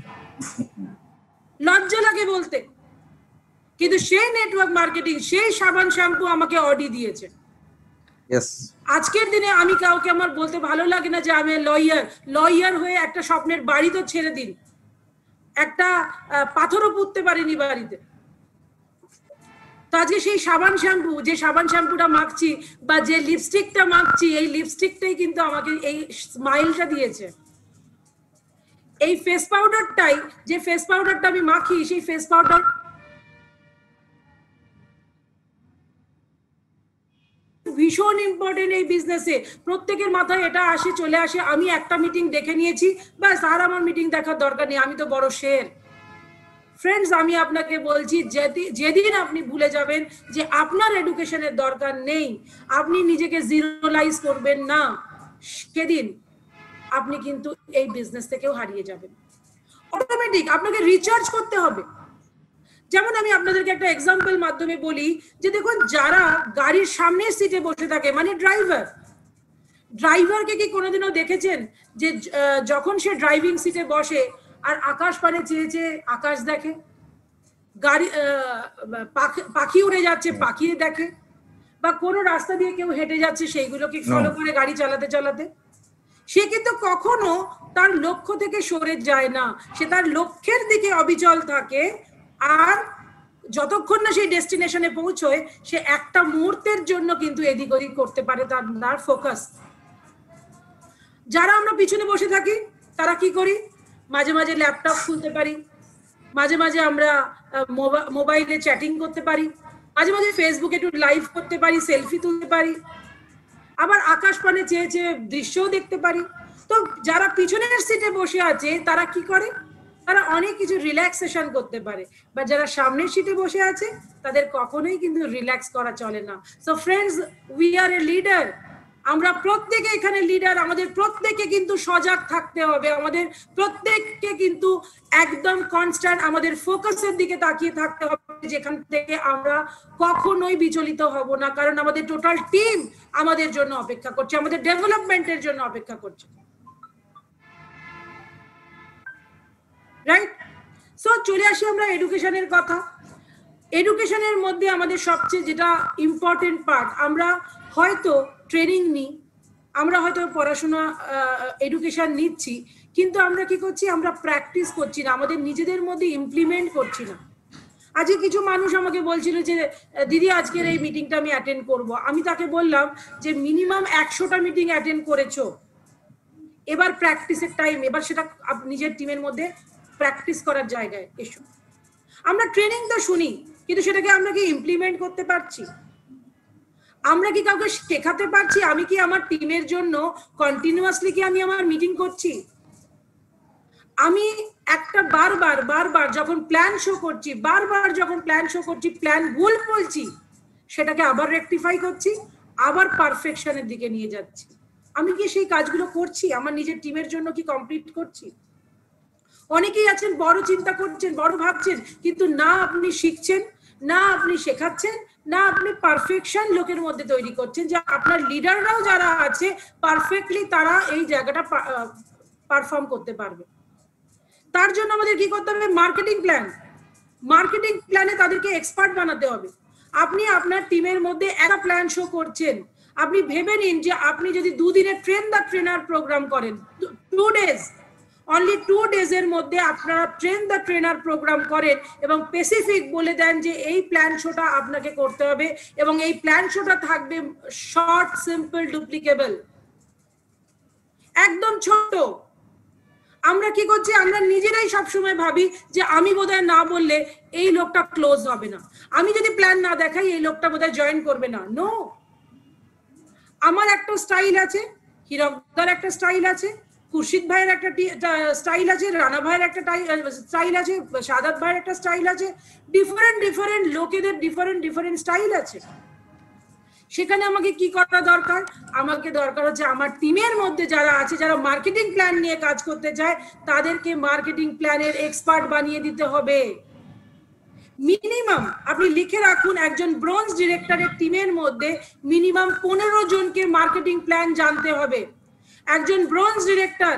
লজ্জা লাগে বলতে। কিন্তু সেই নেটওয়ার্ক মার্কেটিং, সেই সাবান শ্যাম্পু আমাকে অডি দিয়েছে। আজকের দিনে আমি কাউকে আমার বলতে ভালো লাগে না যে আমি লয়ার হয়ে একটা স্বপ্নের বাড়ি তো ছেড়ে দিন, একটা পাথরও পুঁততে পারিনি বাড়িতে। তো আজকে সেই সাবান শ্যাম্পু, যে সাবান শ্যাম্পুটা মাখছি বা যে লিপস্টিকটা মাখছি, এই লিপস্টিকটাই কিন্তু আমাকে এই স্মাইলটা দিয়েছে। এই ফেস পাউডারটাই, যে ফেস পাউডারটা আমি মাখি, সেই ফেস পাউডার ভীষণ ইম্পর্টেন্ট এই বিজনেসে। প্রত্যেকের মাথায় এটা আসে, চলে আসে, আমি একটা মিটিং দেখে নিয়েছি, ব্যাস আর আমার মিটিং দেখার দরকার নেই, আমি তো বড় শের। ফ্রেন্ডস, আমি আপনাকে বলছি, যেদিন আপনি ভুলে যাবেন যে আপনার এডুকেশনের দরকার নেই, আপনি নিজেকে জিরোলাইজ করবেন না, সেদিন আপনি কিন্তু এই বিজনেস থেকেও হারিয়ে যাবেন। অটোমেটিক আপনাকে রিচার্জ করতে হবে। যেমন আমি আপনাদেরকে একটা এক্সাম্পল মাধ্যমে বলি যে দেখুন, যারা গাড়ির সামনের সিটে বসে থাকে, মানে ড্রাইভারকে কি কোনোদিনও দেখেছেন যে যখন সে ড্রাইভিং সিটে বসে আর আকাশ পানে চেয়ে চেয়ে আকাশ দেখে, গাড়ি পাখি উড়ে যাচ্ছে পাখি দেখে, বা কোনো রাস্তা দিয়ে কেউ হেঁটে যাচ্ছে সেইগুলোকে ফলো করে গাড়ি চালাতে চালাতে? সে কিন্তু কখনো তার লক্ষ্য থেকে সরে যায় না, সে তার লক্ষ্যের দিকে অবিচল থাকে। আর যতক্ষণ না সেই ডেস্টিনেশনে পৌঁছয়, সে একটা মুহূর্তের জন্য কিন্তু এদিক ওদিক করতে পারে তার ফোকাস। যারা আমরা পিছনে বসে থাকি তারা কি করি? মাঝে মাঝে ল্যাপটপ খুলতে পারি, মাঝে মাঝে আমরা মোবাইলে চ্যাটিং করতে পারি, মাঝে মাঝে ফেসবুকে একটু লাইভ করতে পারি, সেলফি তুলতে পারি, আবার আকাশ পানে চেয়ে চেয়ে দৃশ্যও দেখতে পারি। তো যারা পিছনের সিটে বসে আছে তারা কি করে? তারা অনেক কিছু রিল্যাক্সেশন করতে পারে। বা যারা সামনের সিটে বসে আছে তাদের কখনোই কিন্তু রিল্যাক্স করা চলে না। So friends, we are a leader. আমরা প্রত্যেকে এখানে লিডার। আমাদের প্রত্যেকে কিন্তু সজাগ থাকতে হবে, আমাদের প্রত্যেককে কিন্তু একদম কনস্ট্যান্ট আমাদের ফোকাসের দিকে তাকিয়ে থাকতে হবে, যেখান থেকে আমরা কখনোই বিচলিত হব না। কারণ আমাদের টোটাল টিম আমাদের জন্য অপেক্ষা করছে, আমাদের ডেভেলপমেন্টের জন্য অপেক্ষা করছে, রাইট? সো চলে আসি আমরা এডুকেশনের কথা। এডুকেশনের মধ্যে আমাদের সবচেয়ে যেটা ইম্পর্টেন্ট পার্ট, আমরা হয়তো ট্রেনিং নিই, আমরা হয়তো পড়াশোনা এডুকেশন নিচ্ছি, কিন্তু আমরা কি করছি? আমরা প্র্যাকটিস করছি না, আমাদের নিজেদের মধ্যে ইমপ্লিমেন্ট করছি না। আজকে কিছু মানুষ আমাকে বলছিল যে দিদি আজকের এই মিটিংটা আমি অ্যাটেন্ড করব। আমি তাকে বললাম যে মিনিমাম 100টা মিটিং অ্যাটেন্ড করেছো, এবার প্র্যাকটিসের টাইম, এবার সেটা নিজের টিমের মধ্যে প্র্যাকটিস করার জায়গায় এসো। আমরা ট্রেনিং তো শুনি, কিন্তু সেটাকে আমরা কি ইমপ্লিমেন্ট করতে পারছি? আমরা কি কাউকে শেখাতে পারছি? আমি কি আমার টিমের জন্য কন্টিনিউয়াসলি কি আমি আমার মিটিং করছি? আমি একটা বারবার যখন প্ল্যান শো করছি, প্ল্যান ভুল বলছি, সেটাকে আবার রেকটিফাই করছি, আবার পারফেকশনের দিকে নিয়ে যাচ্ছি। আমি কি সেই কাজগুলো করছি? আমার নিজের টিমের জন্য কি কমপ্লিট করছি? অনেকেই আছেন বড় চিন্তা করছেন, বড় ভাবছেন, কিন্তু না আপনি শিখছেন, না আপনি শেখাচ্ছেন, না আপনি পারফেকশন লোকের মধ্যে তৈরি করছেন যে আপনার লিডাররাও যারা আছে পারফেক্টলি তারা এই জায়গাটা পারফর্ম করতে পারবে। তার জন্য আমাদের কি করতে হবে? মার্কেটিং প্ল্যানে তাদেরকে এক্সপার্ট বানাতে হবে। আপনি আপনার টিমের মধ্যে একটা প্ল্যান শো করছেন, আপনি ভেবে নিন যে আপনি যদি 2 দিনের ট্রেন দ্য ট্রেনার প্রোগ্রাম করেন, 2 days, অনলি 2 days এর মধ্যে আপনারা ট্রেন দ্য ট্রেনার প্রোগ্রাম করেন এবং স্পেসিফিক বলে দেন যে এই প্ল্যান শোটা আপনাকে করতে হবে এবং এই প্ল্যান শোটা থাকবে শর্ট, সিম্পল, ডুপ্লিকেবল, একদম ছোট। আমরা কি করছি? আমরা নিজেরাই সবসময় ভাবি যে আমি বোধহয় না বললে এই লোকটা ক্লোজ হবে না, আমি যদি প্ল্যান না দেখাই এই লোকটা বোধহয় জয়েন করবে না। নো, আমার একটা স্টাইল আছে, হিরকদার একটা স্টাইল আছে, খুরশিদ ভাইয়ের একটা স্টাইল আছে, রানা ভাইয়ের একটা স্টাইল আছে, সাদাত ভাইয়ের একটা স্টাইল আছে, ডিফারেন্ট লোকেদের ডিফারেন্ট স্টাইল আছে। সেখানে আমাকে কি করা দরকার? আমাকে দরকার হচ্ছে আমার টিমের মধ্যে যারা আছে, যারা মার্কেটিং প্ল্যান নিয়ে কাজ করতে চায়, তাদেরকে মার্কেটিং প্ল্যানের এক্সপার্ট বানিয়ে দিতে হবে। মিনিমাম আপনি লিখে রাখুন, একজন ব্রোঞ্জ ডিরেক্টরের টিমের মধ্যে মিনিমাম 15 জনকে মার্কেটিং প্ল্যান জানতে হবে। একজন ব্রোঞ্জ ডিরেক্টর,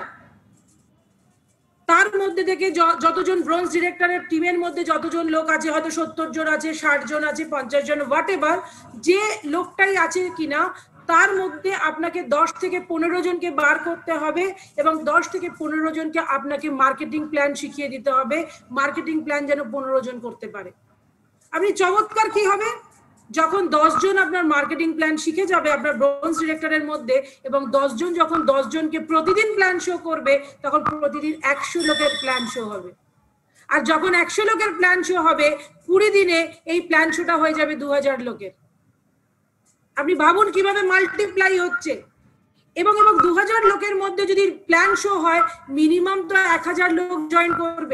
তার মধ্যে থেকে যতজন ব্রোঞ্জ ডিরেক্টরের টিমের মধ্যে যতজন লোক আছে, হয়তো 70 জন আছে, 60 জন আছে, 50 জন, হোয়াট এভার, যে লোকটাই আছে কিনা তার মধ্যে আপনাকে 10 থেকে 15 জনকে বার করতে হবে এবং 10 থেকে 15 জনকে আপনাকে মার্কেটিং প্ল্যান শিখিয়ে দিতে হবে। মার্কেটিং প্ল্যান যেন 15 জন করতে পারে। আপনি চমৎকার কি হবে? যখন 10 জন আপনার মার্কেটিং প্ল্যান শিখে যাবে আপনার ব্রোঞ্জ ডিরেক্টরের মধ্যে, এবং 10 জন যখন 10 জনকে প্রতিদিন প্ল্যান শো করবে, তখন প্রতিদিন 100 লোকের প্ল্যান শো হবে। আর যখন 100 লোকের প্ল্যান শো হবে, 20 দিনে এই প্ল্যান শোটা হয়ে যাবে 2000 লোকের। আপনি ভাবুন কিভাবে মাল্টিপ্লাই হচ্ছে। এবং 2000 লোকের মধ্যে যদি প্ল্যান শো হয়, মিনিমাম তো 1000 লোক জয়েন করবে।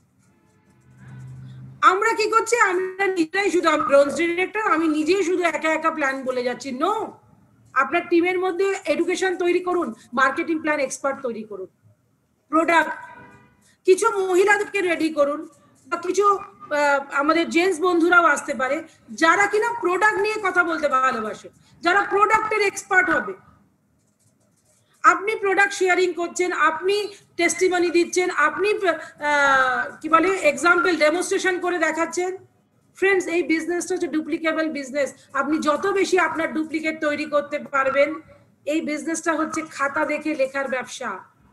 আমরা কি করছি? আমরা নিজেরাই শুধু, ব্রোঞ্জ ডিরেক্টর, আমি নিজেই শুধু একা প্ল্যান বলে যাচ্ছি। নো, আপনার টিমের মধ্যে এডুকেশন তৈরি করুন, মার্কেটিং প্ল্যান এক্সপার্ট তৈরি করুন। প্রোডাক্ট, কিছু মহিলাদেরকে রেডি করুন, বা কিছু আমাদের জেন্টস বন্ধুরাও আসতে পারে যারা কিনা প্রোডাক্ট নিয়ে কথা বলতে ভালোবাসে, যারা প্রোডাক্টের এক্সপার্ট হবে। আপনি প্রোডাক্ট শেয়ারিং করছেন, আপনি টেস্টিমনি দিচ্ছেন, আপনি কি বলে এক্সাম্পল ডেমনস্ট্রেশন করে দেখাচ্ছেন। ফ্রেন্ডস, এই বিজনেসটা হচ্ছে ডুপ্লিকেবল বিজনেস। আপনি যত বেশি আপনার ডুপ্লিকেট তৈরি করতে পারবেন, এই বিজনেসটা হচ্ছে খাতা দেখে লেখার ব্যবসা।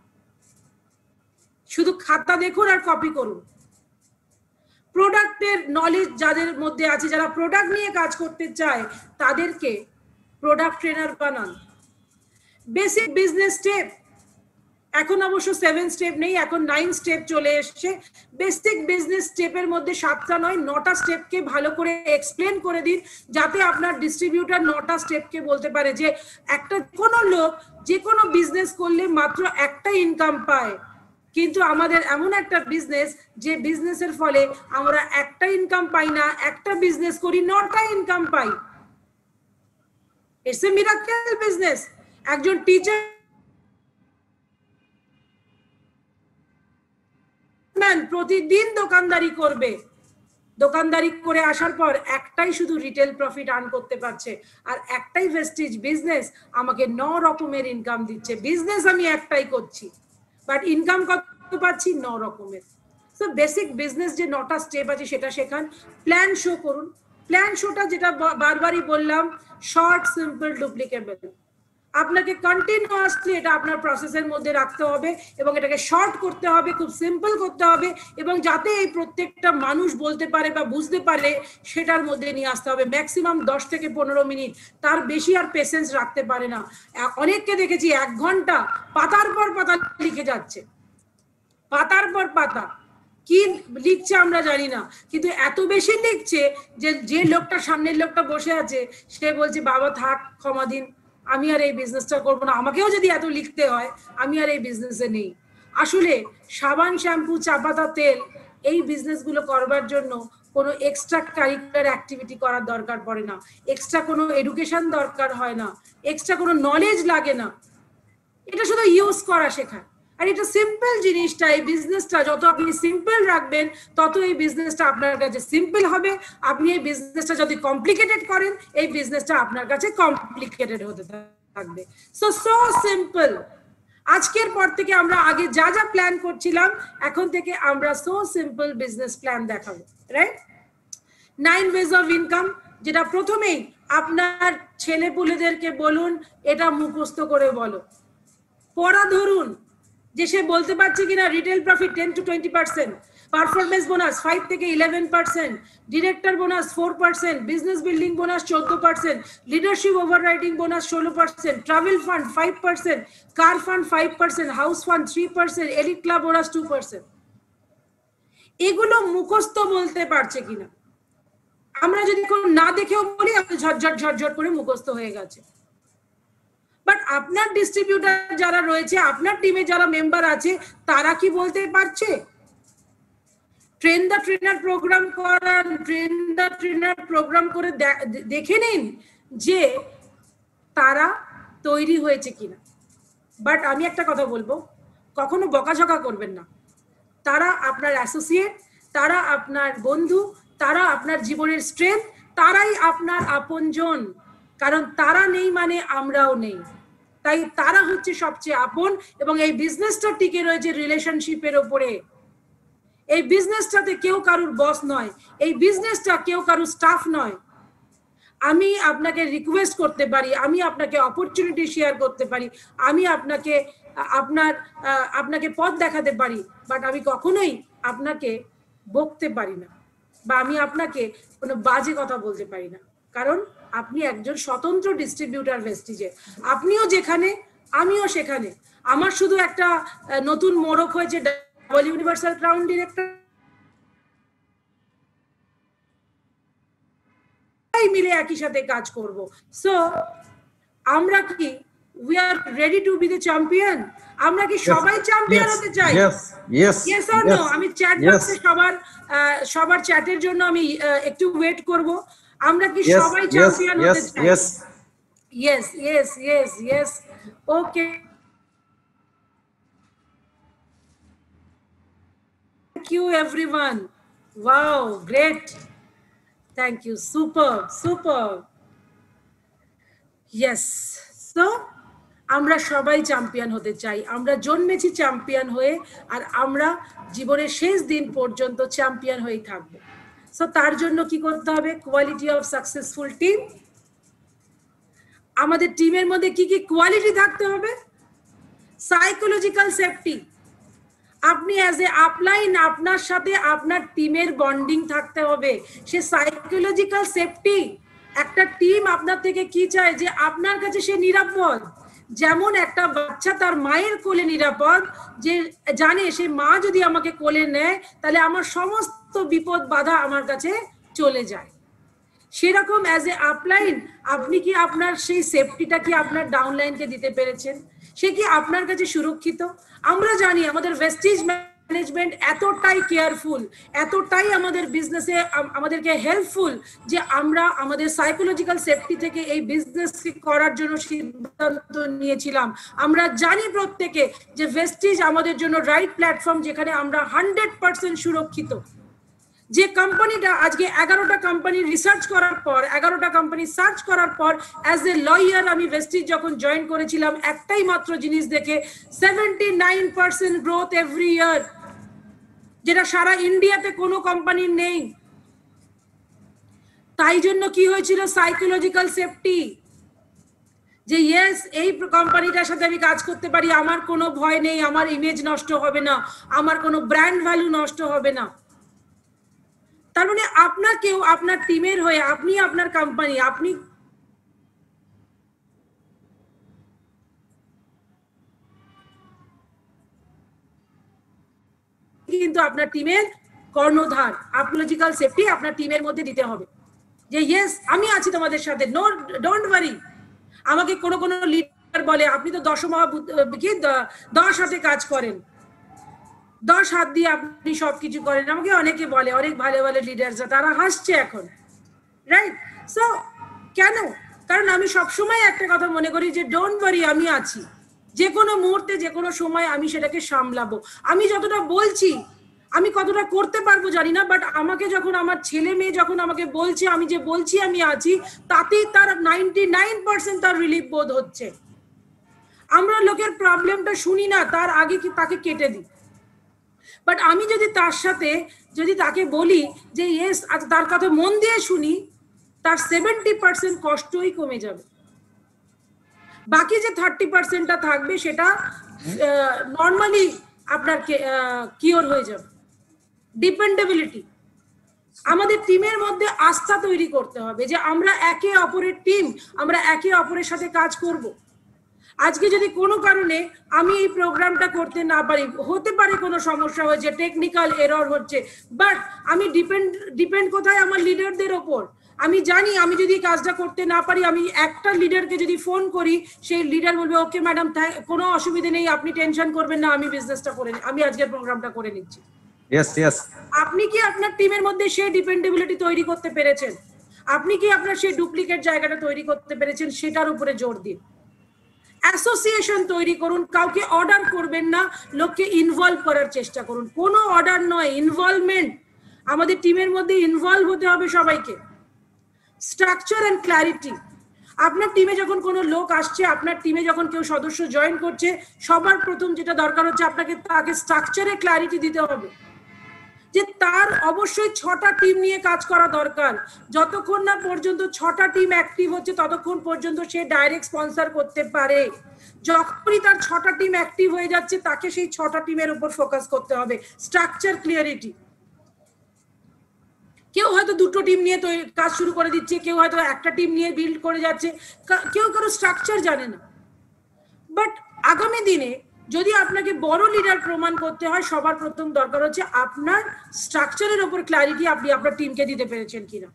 শুধু খাতা দেখুন আর কপি করুন। প্রোডাক্টের নলেজ যাদের মধ্যে আছে, যারা প্রোডাক্ট নিয়ে কাজ করতে চায়, তাদেরকে প্রোডাক্ট ট্রেনার বানান। বেসিক বিজনেস স্টেপ, এখন অবশ্য 7 স্টেপ নেই, এখন 9 স্টেপ চলে এসছে। বেসিক বিজনেস স্টেপের মধ্যে 7টা নয় 9টা স্টেপকে ভালো করে এক্সপ্লেন করে দিন, যাতে আপনার ডিস্ট্রিবিউটর 9টা স্টেপকে বলতে পারে যে একটা কোনো লোক যে কোনো বিজনেস করলে মাত্র একটা ইনকাম পায়, কিন্তু আমাদের এমন একটা বিজনেস যে বিজনেসের ফলে আমরা একটা ইনকাম পাই না, একটা বিজনেস করি 9টা ইনকাম পাই। It's a miracle business. একজন টিচার প্রতিদিন দোকানদারি করবে, দোকানদারি করে আসার পর একটাই শুধু রিটেল প্রফিট আর্ন করতে পারছে, আর একটাই ভেস্টিজ বিজনেস আমাকে 9 রকমের ইনকাম দিচ্ছে। বিজনেস আমি একটাই করছি, বাট ইনকাম কত পাচ্ছি? 9 রকমের। সো বেসিক বিজনেস যে 9টা স্টেপ আছে সেটা শেখান। প্ল্যান শো করুন। প্ল্যান শোটা যেটা বারবারই বললাম, শর্ট, সিম্পল, ডুপ্লিকেবল। আপনাকে কন্টিনিউয়াসলি এটা আপনার প্রসেসের মধ্যে রাখতে হবে এবং এটাকে শর্ট করতে হবে, খুব সিম্পল করতে হবে, এবং যাতে এই প্রত্যেকটা মানুষ বলতে পারে বা বুঝতে পারে সেটার মধ্যে নিয়ে আসতে হবে। ম্যাক্সিমাম 10 থেকে 15 মিনিট, তার বেশি আর পেশেন্স রাখতে পারে না। অনেককে দেখেছি 1 ঘন্টা পাতার পর পাতা লিখে যাচ্ছে, পাতার পর পাতা। কি লিখছে আমরা জানি না, কিন্তু এত বেশি লিখছে যে যে লোকটা সামনের লোকটা বসে আছে সে বলছে বাবা থাক ক্ষমা দিন, আমি আর এই বিজনেসটা করবো না, আমাকেও যদি এত লিখতে হয় আমি আর এই বিজনেসে নেই। আসলে সাবান, শ্যাম্পু, চা পাতা, তেল এই বিজনেসগুলো করবার জন্য কোনো এক্সট্রা কারিকুলার অ্যাক্টিভিটি করার দরকার পড়ে না, এক্সট্রা কোনো এডুকেশন দরকার হয় না, এক্সট্রা কোনো নলেজ লাগে না, এটা শুধু ইউজ করা শেখায়। আর এটা সিম্পল জিনিসটা, এই বিজনেসটা যত আপনি সিম্পল রাখবেন তত এই বিজনেসটা আপনার কাছে সিম্পল হবে। আপনি এই বিজনেসটা যদি কমপ্লিকেটেড করেন এই বিজনেসটা আপনার কাছে কমপ্লিকেটেড হতে থাকবে। So simple. আজকের পর থেকে আমরা আগে যা যা প্ল্যান করছিলাম এখন থেকে আমরা সো সিম্পল বিজনেস প্ল্যান দেখাবো, রাইট? 9 ওয়েজ অফ ইনকাম, যেটা প্রথমেই আপনার ছেলেপুলেদেরকে বলুন এটা মুখস্থ করে বলো, পড়া ধরুন যে সে বলতে পারছে কিনা retail profit 10 to 20%, performance bonus 5 থেকে 11%, director bonus 4%, business building bonus 14%, leadership overriding bonus 16%, travel fund 5%, car fund 5%, house fund 3%, elite club bonus 2%। এগুলো মুখস্থ বলতে পারছে কিনা, আমরা যদি কোনো না দেখেও বলি ঝটঝট ঝটঝট করে মুখস্থ হয়ে গেছে। বাট আপনার ডিস্ট্রিবিউটার যারা রয়েছে, আপনার টিমে যারা মেম্বার আছে তারা কি বলতে পারছে? ট্রেন দ্য ট্রেনার প্রোগ্রাম করান, ট্রেন দ্য ট্রেনার প্রোগ্রাম করে দেখে নিন যে তারা তৈরি হয়েছে কিনা। বাট আমি একটা কথা বলবো, কখনো বকাঝকা করবেন না। তারা আপনার অ্যাসোসিয়েট, তারা আপনার বন্ধু, তারা আপনার জীবনের স্ট্রেংথ, তারাই আপনার আপনজন। কারণ তারা নেই মানে আমরাও নেই, তাই তারা হচ্ছে সবচেয়ে আপন। এবং এই বিজনেসটা টিকে রয়েছে রিলেশনশিপের উপরে। এই বিজনেসটাতে কেউ কারুর বস নয়, এই বিজনেসটা কেউ কারুর স্টাফ নয়। আমি আপনাকে রিকোয়েস্ট করতে পারি, আমি আপনাকে অপরচুনিটি শেয়ার করতে পারি, আমি আপনাকে পথ দেখাতে পারি, বাট আমি কখনোই আপনাকে বকতে পারি না, বা আমি আপনাকে কোনো বাজে কথা বলতে পারি না। কারণ আপনি একজন স্বতন্ত্র ডিস্ট্রিবিউটার ভেস্টিজে, আপনিও যেখানে আমিও সেখানে। আমার শুধু একটা নতুন মোড়ক হয়েছে ডাবল ইউনিভার্সাল ক্রাউন ডিরেক্টর, মিলে একই সাথে কাজ করব। সো আমরা কি we are ready to be the champion? আমরা কি সবাই চ্যাম্পিয়ন হতে চাই? yes or no? আমি চ্যাট বক্সে সবার চ্যাটের জন্য আমি একটু ওয়েট করব। আমরা কি সবাই চ্যাম্পিয়ন হতে চাই? yes okay, thank you everyone. Wow, great, thank you, super. yes, so আমরা সবাই চ্যাম্পিয়ন হতে চাই, আমরা জন্মেছি চ্যাম্পিয়ন হয়ে, আর আমরা জীবনের শেষ দিন পর্যন্ত চ্যাম্পিয়ন হয়েই থাকবো। সো তার জন্য কি করতে হবে? Quality of successful team. আমাদের টিমের মধ্যে কি কি কোয়ালিটি থাকতে হবে? Psychological safety. আপনি অ্যাজ এ আপলাইন আপনার সাথে আপনার টিমের বন্ডিং থাকতে হবে, সে সাইকোলজিক্যাল সেফটি। একটা টিম আপনার থেকে কি চায়? যে আপনার কাছে সে নিরাপদ। যেমন একটা বাচ্চা তার মায়ের কোলে নিরাপদ, যে জানে সে মা যদি আমাকে কোলে নেয় তাহলে আমার সমস্ত বিপদ বাধা আমার কাছে চলে যায়। সেরকম অ্যাজ এ আপলাইন আপনি কি আপনার সেই সেফটিটা কি আপনার ডাউনলাইনকে দিতে পেরেছেন? সে কি আপনার কাছে সুরক্ষিত? আমরা জানি আমাদের ভেস্টিজ ম্যানেজমেন্ট এতটাই কেয়ারফুল, এতটাই আমাদের বিজনেসে আমাদেরকে হেল্পফুল, যে আমরা আমাদের সাইকোলজিক্যাল সেফটি থেকে এই বিজনেসকে করার জন্য সিদ্ধান্ত নিয়েছিলাম। আমরা জানি প্রত্যেকে যে ভেস্টিজ আমাদের জন্য রাইট প্ল্যাটফর্ম, যেখানে আমরা 100% সুরক্ষিত। যে কোম্পানিটা আজকে 11টা কোম্পানি রিসার্চ করার পর, 11টা কোম্পানি সার্চ করার পর, অ্যাজ এ লয়ার আমি ভেস্টিজ যখন জয়েন করেছিলাম একটাই মাত্র জিনিস দেখে, 79% গ্রোথ এভরি ইয়ার, যেটা সারা ইন্ডিয়াতে কোনো কোম্পানির নেই। তাই জন্য কি হয়েছিল? সাইকোলজিক্যাল সেফটি, যে ইয়েস এই কোম্পানিটার সাথে আমি কাজ করতে পারি, আমার কোনো ভয় নেই, আমার ইমেজ নষ্ট হবে না, আমার কোনো ব্র্যান্ড ভ্যালু নষ্ট হবে না। তার মানে আপনাকেও আপনার টিমের হয়ে, আপনি আপনার কোম্পানি, আপনি কিন্তু কিন্তু আপনার টিমের কর্ণধার। আপোলজিক্যাল সেফটি আপনার টিমের মধ্যে দিতে হবে যে ইয়েস আমি আছি তোমাদের সাথে, নো ডোন্ট ওয়ারি। আমাকে কোনো লিডার বলে আপনি তো 10 হাতে কাজ করেন, 10 হাত দিয়ে আপনি সবকিছু করেন। আমাকে অনেকে বলে, অনেক ভালো ভালো লিডাররা, তারা হাসছে এখন, রাইট? সো কেন? কারণ আমি সবসময় একটা কথা মনে করি যে ডোন্ট ওয়ারি, আমি আছি, যে কোনো মুহূর্তে যে কোনো সময় আমি সেটাকে সামলাবো। আমি যতটা বলছি, আমি কতটা করতে পারবো জানি না, বাট আমাকে যখন আমার ছেলে মেয়ে যখন আমাকে বলছে আমি যে বলছি আমি আছি, তাতেই তার 99% তার রিলিফ বোধ হচ্ছে। আমরা লোকের প্রবলেমটা শুনি না, তার আগে কি তাকে কেটে দিই। বাট আমি যদি তার সাথে যদি তাকে বলি যে ইয়েস, তার কথা মন দিয়ে শুনি, তার 70% কষ্টই কমে যাবে। বাকি যে 30%টা থাকবে সেটা নর্মালি আপনার কিওর হয়ে যাবে। ডিপেন্ডেবিলিটি, আমাদের টিমের মধ্যে আস্থা তৈরি করতে হবে যে আমরা একে অপরের টিম, আমরা একে অপরের সাথে কাজ করব। আজকে যদি কোনো কারণে আমি এই প্রোগ্রামটা করতে না পারি, হতে পারে কোনো সমস্যা হয়েছে, টেকনিক্যাল এরর হচ্ছে, বাট আমি ডিপেন্ড কোথায়? আমার লিডারদের ওপর। আমি জানি আমি যদি কাজটা করতে না পারি, আমি একটা লিডারকে যদি ফোন করি, সেই লিডার বলবে ওকে ম্যাডাম কোনো অসুবিধা নেই, আপনি টেনশন করবেন না, আমি বিজনেসটা করে আমি আজকের প্রোগ্রামটা করে নিচ্ছি। আপনি কি আপনার টিমের মধ্যে সেই ডিপেন্ডেবিলিটি তৈরি করতে পেরেছেন? আপনি কি আপনার সেই ডুপ্লিকেট জায়গাটা তৈরি করতে পেরেছেন? সেটার উপরে জোর দিন। অ্যাসোসিয়েশন তৈরি করুন, কাউকে অর্ডার করবেন না, লোককে ইনভলভ করার চেষ্টা করুন। কোনো অর্ডার নয়, ইনভলভমেন্ট। আমাদের টিমের মধ্যে ইনভলভ হতে হবে সবাইকে। স্ট্রাকচার এন্ড ক্ল্যারিটি, আপনার টিমে যখন কোনো লোক আসছে, আপনার টিমে যখন কেউ সদস্য জয়েন করছে, সবার প্রথম যেটা দরকার হচ্ছে আপনাকে তাকে স্ট্রাকচারে ক্ল্যারিটি দিতে হবে যে তার অবশ্যই 6টা টিম নিয়ে কাজ করা দরকার। যতক্ষণ না পর্যন্ত 6টা টিম অ্যাক্টিভ হচ্ছে ততক্ষণ পর্যন্ত সে ডাইরেক্ট স্পন্সর করতে পারে। যখনই তার 6টা টিম অ্যাক্টিভ হয়ে যাচ্ছে, তাকে সেই 6টা টিমের উপর ফোকাস করতে হবে। স্ট্রাকচার ক্লিয়ারিটি, কেউ হয়তো 2টো টিম নিয়ে কাজ শুরু করে দিচ্ছে, কেউ হয়তো একটা টিম নিয়ে বিল্ড করে যাচ্ছে, কেউ কারো স্ট্রাকচার জানে না। বাট আগামী দিনে যদি আপনাকে বড় লিডার প্রমাণ করতে হয়, সবার প্রথম দরকার হচ্ছে আপনার স্ট্রাকচারের উপর ক্ল্যারিটি, আপনি আপনার টিমকে দিতে পেরেছেন কিনা।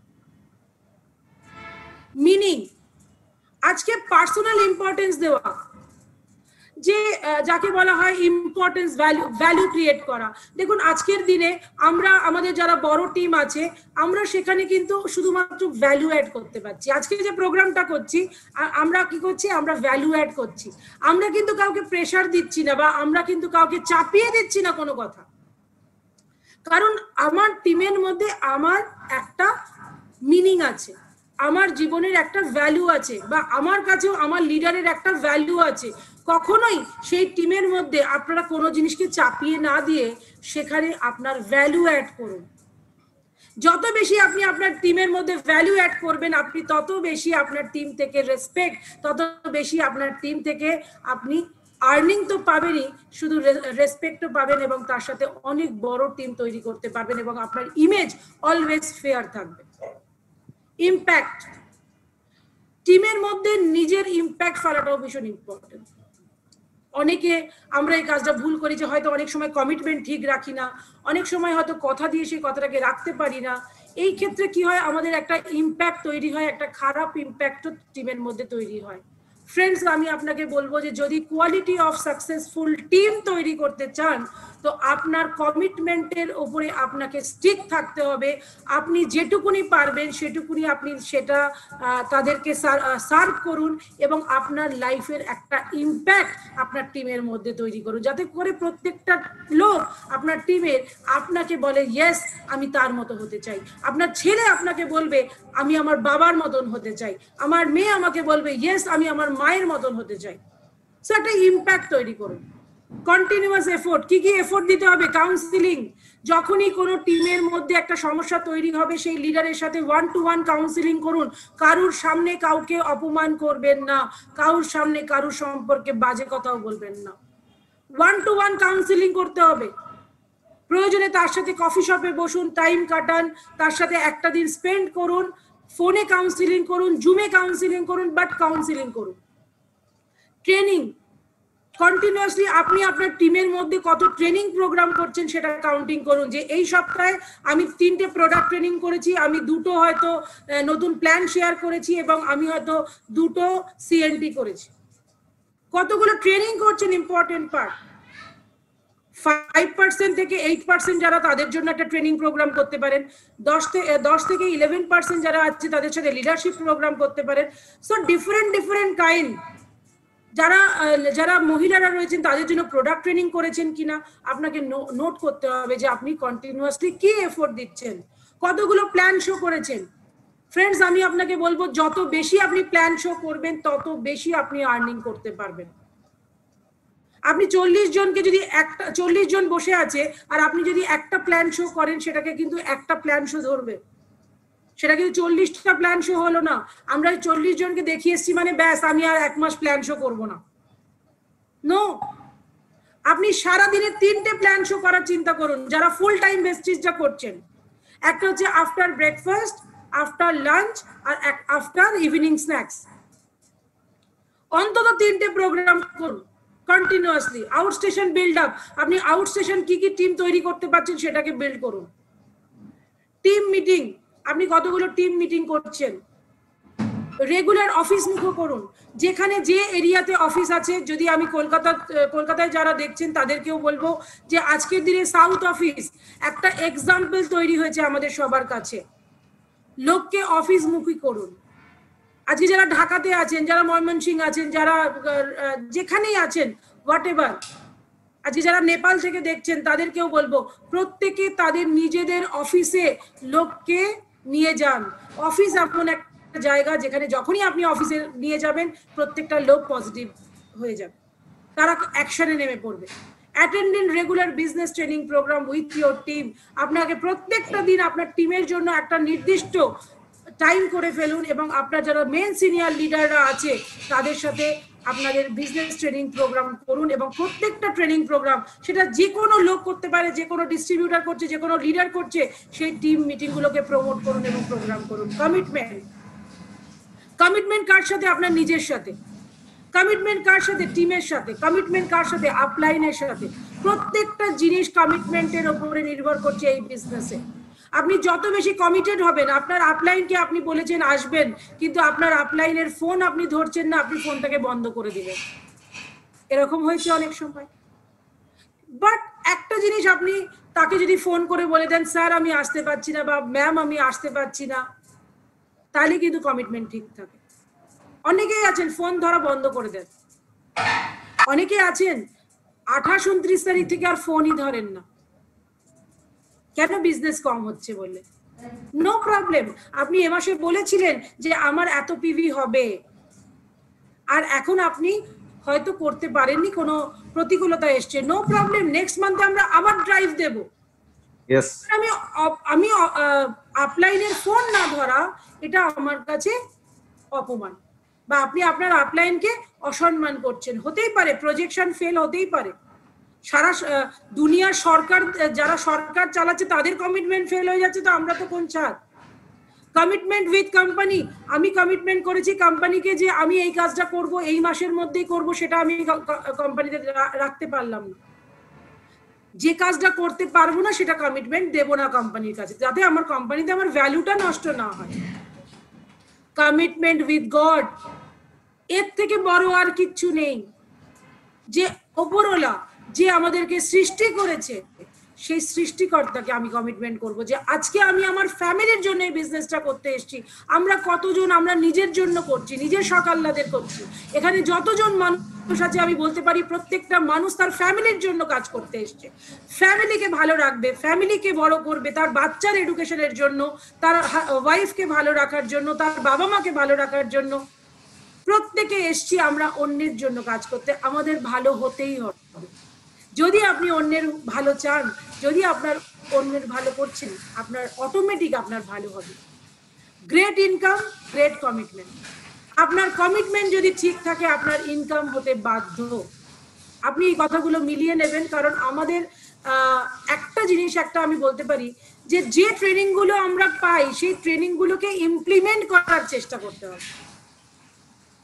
মিনিং, আজকে পার্সোনাল ইম্পর্টেন্স দেওয়া, যে যাকে বলা হয় ইম্পর্টেন্স, ভ্যালু ক্রিয়েট করা। দেখুন আজকের দিনে আমরা আমাদের যারা বড় টিম আছে, আমরা সেখানে কিন্তু শুধুমাত্র ভ্যালু অ্যাড করতে পারছি। আজকে যে প্রোগ্রামটা করছি, আমরা কি করছি? আমরা ভ্যালু অ্যাড করছি। আমরা কিন্তু কাউকে প্রেশার দিচ্ছি না, বা আমরা কিন্তু কাউকে চাপিয়ে দিচ্ছি না কোনো কথা। কারণ আমার টিমের মধ্যে আমার একটা মিনিং আছে, আমার জীবনের একটা ভ্যালু আছে, বা আমার কাছেও আমার লিডারের একটা ভ্যালু আছে। কখনোই সেই টিমের মধ্যে আপনারা কোনো জিনিসকে চাপিয়ে না দিয়ে সেখানে আপনার ভ্যালু অ্যাড করুন। যত বেশি আপনি আপনার টিমের মধ্যে ভ্যালু অ্যাড করবেন, আপনি তত বেশি আপনার টিম থেকে রেসপেক্ট, তত বেশি আপনার টিম থেকে আপনি আর্নিং তো পাবেনই, শুধু রেসপেক্টও পাবেন, এবং তার সাথে অনেক বড় টিম তৈরি করতে পারবেন, এবং আপনার ইমেজ অলওয়েজ ফেয়ার থাকবে। ইম্প্যাক্ট, টিমের মধ্যে নিজের ইম্প্যাক্ট ফেলাটাও ভীষণ ইম্পর্টেন্ট। অনেকে আমরা এই কাজটা ভুল করি যে হয়তো অনেক সময় কমিটমেন্ট ঠিক রাখি না, অনেক সময় হয়তো কথা দিয়ে সেই কথাটাকে রাখতে পারি না। এই ক্ষেত্রে কি হয়? আমাদের একটা ইম্প্যাক্ট তৈরি হয়, একটা খারাপ ইম্প্যাক্টও টিমের মধ্যে তৈরি হয়। ফ্রেন্ডস, আমি আপনাকে বলবো যে যদি কোয়ালিটি অফ সাকসেসফুল টিম তৈরি করতে চান, তো আপনার কমিটমেন্টের উপরে আপনাকে স্টিক থাকতে হবে। আপনি যেটুকুনি পারবেন সেটুকুনি আপনি সেটা তাদেরকে সার্ভ করুন, এবং আপনার লাইফের একটা ইম্প্যাক্ট আপনার টিমের মধ্যে তৈরি করুন, যাতে করে প্রত্যেকটা লোক আপনার টিমের আপনাকে বলে ইয়েস আমি তার মতো হতে চাই। আপনার ছেলে আপনাকে বলবে আমি আমার বাবার মতন হতে চাই, আমার মেয়ে আমাকে বলবে ইয়েস আমি আমার মায়ের মতন হতে চাই। সো একটা ইম্প্যাক্ট তৈরি করুন। কন্টিনিউয়াস এফোর্ট, কি কি এফোর্ট দিতে হবে? কাউন্সিলিং, যখনই কোনো টিমের মধ্যে একটা সমস্যা তৈরি হবে, সেই লিডারের সাথে 1-to-1 কাউন্সিলিং করুন। কারুর সামনে কাউকে অপমান করবেন না, কারুর সামনে কারুর সম্পর্কে বাজে কথাও বলবেন না। 1-to-1 কাউন্সিলিং করতে হবে। প্রয়োজনে তার সাথে কফি শপে বসুন, টাইম কাটান, তার সাথে একটা দিন স্পেন্ড করুন, ফোনে কাউন্সিলিং করুন, জুমে কাউন্সিলিং করুন, বাট কাউন্সিলিং করুন। ট্রেনিং, কন্টিনিউয়াসলি আপনি আপনার টিমের মধ্যে কত ট্রেনিং প্রোগ্রাম করছেন সেটা কাউন্টিং করুন, যে এই সপ্তাহে আমি 3টে প্রোডাক্ট ট্রেনিং করেছি, আমি 2টো হয়তো নতুন প্ল্যান শেয়ার করেছি এবং আমি হয়তো 2টো সিএনটি করেছি। কতগুলো ট্রেনিং করছেন ইম্পর্টেন্ট পার্ট। 5% থেকে 8% যারা, তাদের জন্য একটা ট্রেনিং প্রোগ্রাম করতে পারেন। 10 থেকে 11% যারা আছে তাদের সাথে লিডারশিপ প্রোগ্রাম করতে পারেন। So different kind. যারা মহিলারা রয়েছেন তাদের জন্য প্রোডাক্ট ট্রেনিং করেছেন কিনা আপনাকে নোট করতে হবে, যে আপনি কন্টিনিউয়াসলি কি এফোর্ট দিচ্ছেন, কতগুলো প্ল্যান শো করেছেন। ফ্রেন্ডস, আমি আপনাকে বলবো যত বেশি আপনি প্ল্যান শো করবেন তত বেশি আপনি আর্নিং করতে পারবেন। আপনি 40 জনকে যদি 40 জন বসে আছে আর আপনি যদি একটা প্ল্যান শো করেন, সেটাকে কিন্তু একটা প্ল্যান শো ধরবে, সেটা কিন্তু 40টা প্ল্যান শো হলো না। আমরা 40 জনকে দেখিয়ে এসেছি মানে ব্যাস আমি আর 1 মাস প্ল্যান শো করবো না। নো, আপনি সারাদিনে 3টে প্ল্যান শো করার চিন্তা করুন, যারা ফুল টাইম বেসিস যা করছেন। একটা হচ্ছে আফটার ব্রেকফাস্ট, আফটার লাঞ্চ আর আফটার ইভিনিং স্ন্যাক্স। অন্তত 3টে প্রোগ্রাম করুন কন্টিনিউয়াসলি। আউটস্টেশন বিল্ড আপ, আপনি আউটস্টেশন কি কি টিম তৈরি করতে পারছেন সেটাকে বিল্ড করুন। টিম মিটিং, আপনি কতগুলো টিম মিটিং করছেন। রেগুলার অফিস মুখো করুন, যেখানে যে এরিয়াতে অফিস আছে। যদি আমি কলকাতায় যারা দেখছেন তাদেরকেও বলবো যে আজকের দিনে সাউথ অফিস একটা এক্সাম্পল তৈরি হয়েছে আমাদের সবার কাছে। লোককে অফিস মুখী করুন। আজকে যারা ঢাকাতে আছেন, যারা ময়মনসিংহ আছেন, যারা যেখানেই আছেন, হোয়াট এভার, আজকে যারা নেপাল থেকে দেখছেন তাদেরকেও বলবো প্রত্যেকে তাদের নিজেদের অফিসে লোককে নিয়ে যান। অফিস এমন একটা জায়গা যেখানে যখনই আপনি অফিসে নিয়ে যাবেন প্রত্যেকটা লোক পজিটিভ হয়ে যাবে, তারা অ্যাকশনে নেমে পড়বে। Attend in regular business training programme with your team. আপনাকে প্রত্যেকটা দিন আপনার টিমের জন্য একটা নির্দিষ্ট টাইম করে ফেলুন এবং আপনার যারা মেন সিনিয়র লিডাররা আছে তাদের সাথে আপনাদের বিজনেস ট্রেনিং প্রোগ্রাম করুন। এবং প্রত্যেকটা ট্রেনিং প্রোগ্রাম সেটা যে কোনো লোক করতে পারে, যে কোনো ডিস্ট্রিবিউটার করছে, যে কোনো লিডার করছে, সেই টিম মিটিংগুলোকে প্রমোট করুন এবং প্রোগ্রাম করুন। কমিটমেন্ট কার সাথে? আপনার নিজের সাথে। কমিটমেন্ট কার সাথে? টিমের সাথে। কমিটমেন্ট কার সাথে? আপলাইনের সাথে। প্রত্যেকটা জিনিস কমিটমেন্টের উপরে নির্ভর করছে এই বিজনেসে। আপনি যত বেশি কমিটেড হবেন, আপনার আপলাইনকে আপনি বলেছেন আসবেন, কিন্তু আপনার আপলাইনের ফোন আপনি ধরছেন না, আপনি ফোনটাকে বন্ধ করে দিবেন। এরকম হয়েছে অনেক সময়। বাট একটা জিনিস, আপনি তাকে যদি ফোন করে বলে দেন স্যার আমি আসতে পারছি না বা ম্যাম আমি আসতে পারছি না, তাহলে কিন্তু কমিটমেন্ট ঠিক থাকে। অনেকেই আছেন ফোন ধরা বন্ধ করে দেন, অনেকে আছেন 28-29 তারিখ থেকে আর ফোনই ধরেন না। কেন? বিজনেস কম হচ্ছে বলে। নো প্রবলেম, আপনি এ মাসে বলেছিলেন যে আমার এত পিভি হবে, আর এখন আপনি হয়তো করতে পারেননি, কোনো প্রতিকূলতা এসছে, নো প্রবলেম, নেক্সট মান্থে আমরা আবার ড্রাইভ দেব। আমি আপলাইনের ফোন না ধরা এটা আমার কাছে অপমান, বা আপনি আপনার আপলাইনকে অসম্মান করছেন। হতেই পারে, প্রজেকশন ফেল হতেই পারে। সারা দুনিয়ার সরকার, যারা সরকার চালাচ্ছে তাদের কমিটমেন্ট ফেল হয়ে যাচ্ছে, তো আমরা তো কোন ছাড়। কমিটমেন্ট উইথ কোম্পানি, আমি কমিটমেন্ট করেছি কোম্পানিকে যে আমি এই কাজটা করব, এই মাসের মধ্যেই করব, সেটা আমি কোম্পানিতে রাখতে পারলাম না। যে কাজটা করতে পারবো না সেটা কমিটমেন্ট দেব না কোম্পানির কাছে, যাতে আমার কোম্পানিতে আমার ভ্যালুটা নষ্ট না হয়। কমিটমেন্ট উইথ গড, এর থেকে বড় আর কিচ্ছু নেই। যে ওপরওয়ালা, যে আমাদেরকে সৃষ্টি করেছে, সেই সৃষ্টিকর্তাকে আমি কমিটমেন্ট করব যে আজকে আমি আমার ফ্যামিলির জন্য এই বিজনেসটা করতে এসেছি। আমরা কতজন আমরা নিজের জন্য করছি, নিজের সকাল্লাদের করছি। এখানে যতজন মানুষ আছে আমি বলতে পারি প্রত্যেকটা মানুষ তার ফ্যামিলির জন্য কাজ করতে এসছে। ফ্যামিলিকে ভালো রাখবে, ফ্যামিলিকে বড় করবে, তার বাচ্চার এডুকেশনের জন্য, তার ওয়াইফকে ভালো রাখার জন্য, তার বাবা মাকে ভালো রাখার জন্য। প্রত্যেকে এসছি আমরা অন্যের জন্য কাজ করতে, আমাদের ভালো হতেই হবে। যদি আপনি অন্যের ভালো চান, যদি আপনার অন্যের ভালো করছেন, আপনার অটোমেটিক আপনার ভালো হবে। Great income, great commitment. আপনার কমিটমেন্ট যদি ঠিক থাকে আপনার ইনকাম হতে বাধ্য। আপনি এই কথাগুলো মিলিয়ে নেবেন, কারণ আমাদের একটা জিনিস আমি বলতে পারি যে ট্রেনিংগুলো আমরা পাই সেই ট্রেনিংগুলোকে ইমপ্লিমেন্ট করার চেষ্টা করতে হবে।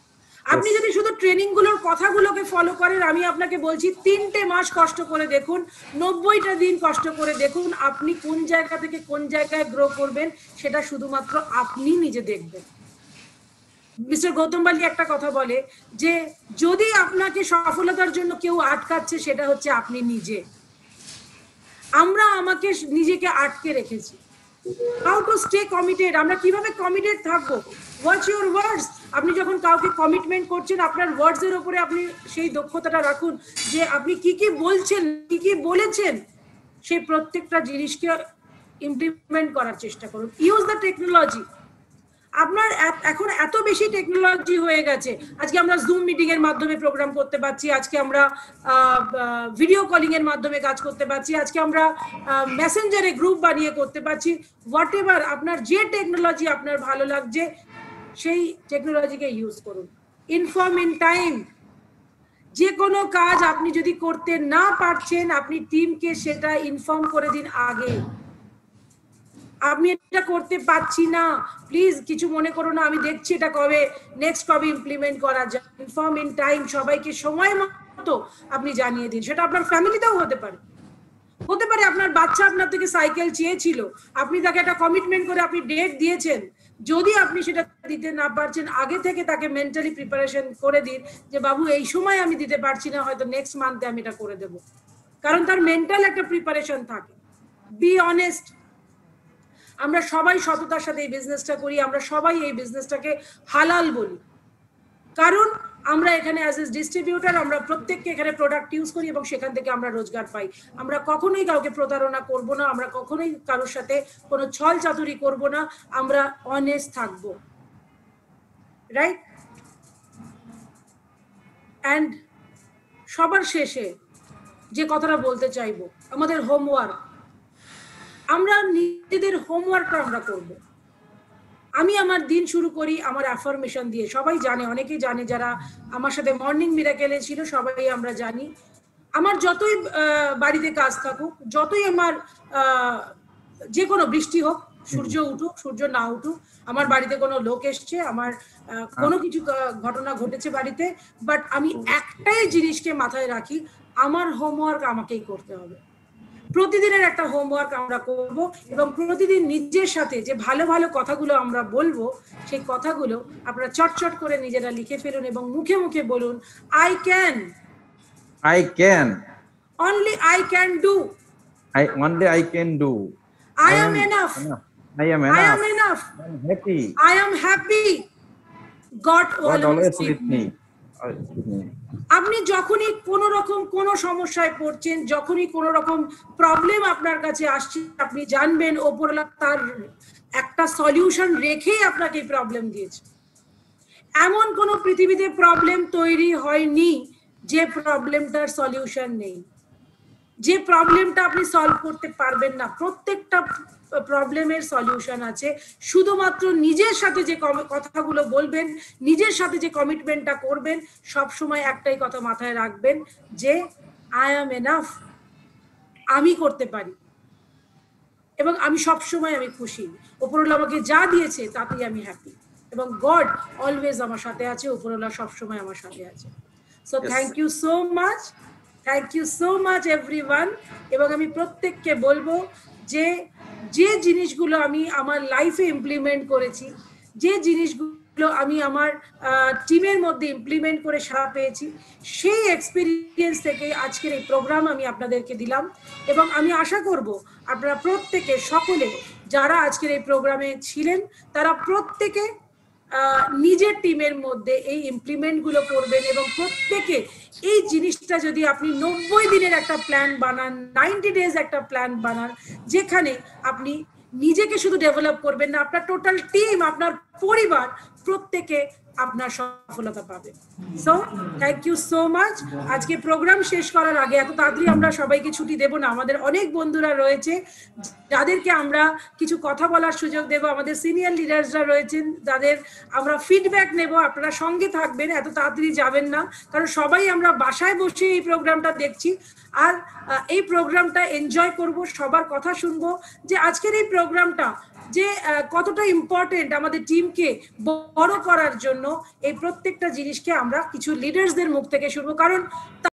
আপনি যদি শুধু ট্রেনিং গুলোর কথাগুলোকে ফলো করেন, আমি আপনাকে বলছি 3টে মাস কষ্ট করে দেখুন, 90টা দিন কষ্ট করে দেখুন, আপনি কোন জায়গা থেকে কোন জায়গায় গ্রো করবেন সেটা শুধুমাত্র আপনি নিজে দেখবেন। মিস্টার গৌতম বালি একটা কথা বলে যে যদি আপনাকে সফলতার জন্য কেউ আটকাচ্ছে সেটা হচ্ছে আপনি নিজে। আমরা আমাকে নিজেকে আটকে রেখেছি। হাউ টু স্টে কমিটেড, আমরা কিভাবে কমিটেড থাকবো? Watch your words. আপনি যখন কাউকে কমিটমেন্ট করছেন, আপনার ওয়ার্ডস এর উপরে আপনি সেই দক্ষতাটা রাখুন যে আপনি কি কি বলছেন, কি কি বলেছেন, সেই প্রত্যেকটা জিনিসকে ইমপ্লিমেন্ট করার চেষ্টা করুন। Use the technology. আপনার এখন এত বেশি টেকনোলজি হয়ে গেছে, আজকে আমরা জুম মিটিং এর মাধ্যমে প্রোগ্রাম করতে পারছি, আজকে আমরা ভিডিও কলিং এর মাধ্যমে কাজ করতে পারছি, আজকে আমরা মেসেঞ্জারে গ্রুপ বানিয়ে করতে পারছি। হোয়াট এভার আপনার যে টেকনোলজি আপনার ভালো লাগছে সেই টেকনোলজিকে ইউজ করুন। Inform in time. যে কোনো কাজ আপনি যদি করতে না পারছেন, আপনি টিমকে সেটা ইনফর্ম করে দিন আগে। আমি এটা করতে পারছি না, প্লিজ কিছু মনে করো না, আমি দেখছি এটা কবে ইমপ্লিমেন্ট করা যায়। ইনফর্ম ইন টাইম, সবাইকে সময় মতো আপনি জানিয়ে দিন। সেটা আপনার ফ্যামিলিতেও হতে পারে। আপনার বাচ্চা আপনার থেকে সাইকেল চেয়েছিল, আপনি তাকে একটা কমিটমেন্ট করে আপনি ডেট দিয়েছেন। যদি আপনি সেটা দিতে না পারছেন, আগে থেকে তাকে মেন্টালি প্রিপারেশন করে দিন যে বাবু এই সময় আমি দিতে পারছি না, হয়তো নেক্সট মান্থে আমি এটা করে দেব। কারণ তার মেন্টাল একটা প্রিপারেশন থাকে। Be honest. আমরা সবাই সততার সাথে এই বিজনেসটা করি, আমরা সবাই এই বিজনেসটাকে হালাল বলি, কারণ আমরা এখানে অ্যাজ এ ডিস্ট্রিবিউটার আমরা প্রত্যেককে এখানে প্রোডাক্ট ইউজ করি এবং সেখান থেকে আমরা রোজগার পাই। আমরা কখনোই কাউকে প্রতারণা করব না, আমরা কখনোই কারোর সাথে কোনো ছল চাতুরি করব না, আমরা অনেস্ট থাকবো, রাইট? অ্যান্ড সবার শেষে যে কথাটা বলতে চাইবো, আমাদের হোমওয়ার্ক, আমরা নিজেদের হোমওয়ার্কটা আমরা করব। আমি আমার দিন শুরু করি আমার অ্যাফার্মেশন দিয়ে। সবাই জানে, অনেকেই জানে, যারা আমার সাথে মর্নিং মিরাকেলে ছিল সবাই আমরা জানি, আমার যতই বাড়িতে কাজ থাকুক, যতই আমার যে কোনো বৃষ্টি হোক, সূর্য উঠুক, সূর্য না উঠুক, আমার বাড়িতে কোনো লোক এসছে, আমার কোনো কিছু ঘটনা ঘটেছে বাড়িতে, বাট আমি একটাই জিনিসকে মাথায় রাখি, আমার হোমওয়ার্ক আমাকেই করতে হবে। প্রতিদিনের একটা হোমওয়ার্ক আমরা করব এবং প্রতিদিন নিজের সাথে যে ভালো ভালো কথাগুলো আমরা বলবো, সেই কথাগুলো আপনারা চটচট করে নিজেরা লিখে ফেলুন এবং মুখে মুখে বলুন, I can, only I can do, only I can do, I am enough, I am enough, I am happy, God always with me. আপনি যখনই কোনো রকম কোনো সমস্যায় পড়ছেন, যখনই কোনো রকম প্রবলেম আপনার কাছে আসছে, আপনি জানবেন ওপরওয়ালা তার একটা সলিউশন রেখেই আপনাকে এই প্রবলেম দিয়েছে। এমন কোনো পৃথিবীতে প্রবলেম তৈরি হয়নি যে প্রবলেমটার সলিউশন নেই, যে প্রবলেমটা আপনি সলভ করতে পারবেন না। প্রত্যেকটা প্রবলেমের সলিউশন আছে। শুধুমাত্র নিজের সাথে যে কথাগুলো বলবেন, নিজের সাথে যে কমিটমেন্টটা করবেন, সব সময় একটাই কথা মাথায় রাখবেন যে আই অ্যাম এনাফ, আমি করতে পারি এবং আমি সব সময় আমি খুশি। উপরওয়ালা আমাকে যা দিয়েছে তাতেই আমি হ্যাপি এবং গড অলওয়েজ আমার সাথে আছে, উপরওয়ালা সব সময় আমার সাথে আছে। So thank you so much, thank you so much everyone. এবং আমি প্রত্যেককে বলবো যে যে জিনিসগুলো আমি আমার লাইফে ইমপ্লিমেন্ট করেছি, যে জিনিসগুলো আমি আমার টিমের মধ্যে ইমপ্লিমেন্ট করে সাড়া পেয়েছি, সেই এক্সপিরিয়েন্স থেকে আজকের এই প্রোগ্রাম আমি আপনাদেরকে দিলাম। এবং আমি আশা করব আপনারা প্রত্যেকে, সকলে যারা আজকের এই প্রোগ্রামে ছিলেন, তারা প্রত্যেকে নিজের টিমের মধ্যে এই ইমপ্লিমেন্টগুলো করবেন এবং প্রত্যেকে এই জিনিসটা যদি আপনি 90 দিনের একটা প্ল্যান বানান, 90 ডেজ একটা প্ল্যান বানান, যেখানে আপনি নিজেকে শুধু ডেভেলপ করবেন না, আপনার টোটাল টিম, আপনার পরিবার প্রত্যেকে আপনার সফলতা পাবে। So thank you so much. আজকে প্রোগ্রাম শেষ করার আগে, এত তাড়াতাড়ি আমরা সবাইকে ছুটি দেব না, আমাদের অনেক বন্ধুরা রয়েছে যাদেরকে আমরা কিছু কথা বলার সুযোগ দেব, আমাদের সিনিয়র লিডার্সরা রয়েছেন যাদের আমরা ফিডব্যাক নেব। আপনারা সঙ্গে থাকবেন, এত তাড়াতাড়ি যাবেন না, কারণ সবাই আমরা বাসায় বসে এই প্রোগ্রামটা দেখছি আর এই প্রোগ্রামটা এনজয় করব, সবার কথা শুনবো যে আজকের এই প্রোগ্রামটা যে কতটা ইম্পর্টেন্ট আমাদের টিমকে বড় করার জন্য এই প্রত্যেকটা জিনিসকে আমরা কিছু লিডার্সদের মুখ থেকে শুনবো, কারণ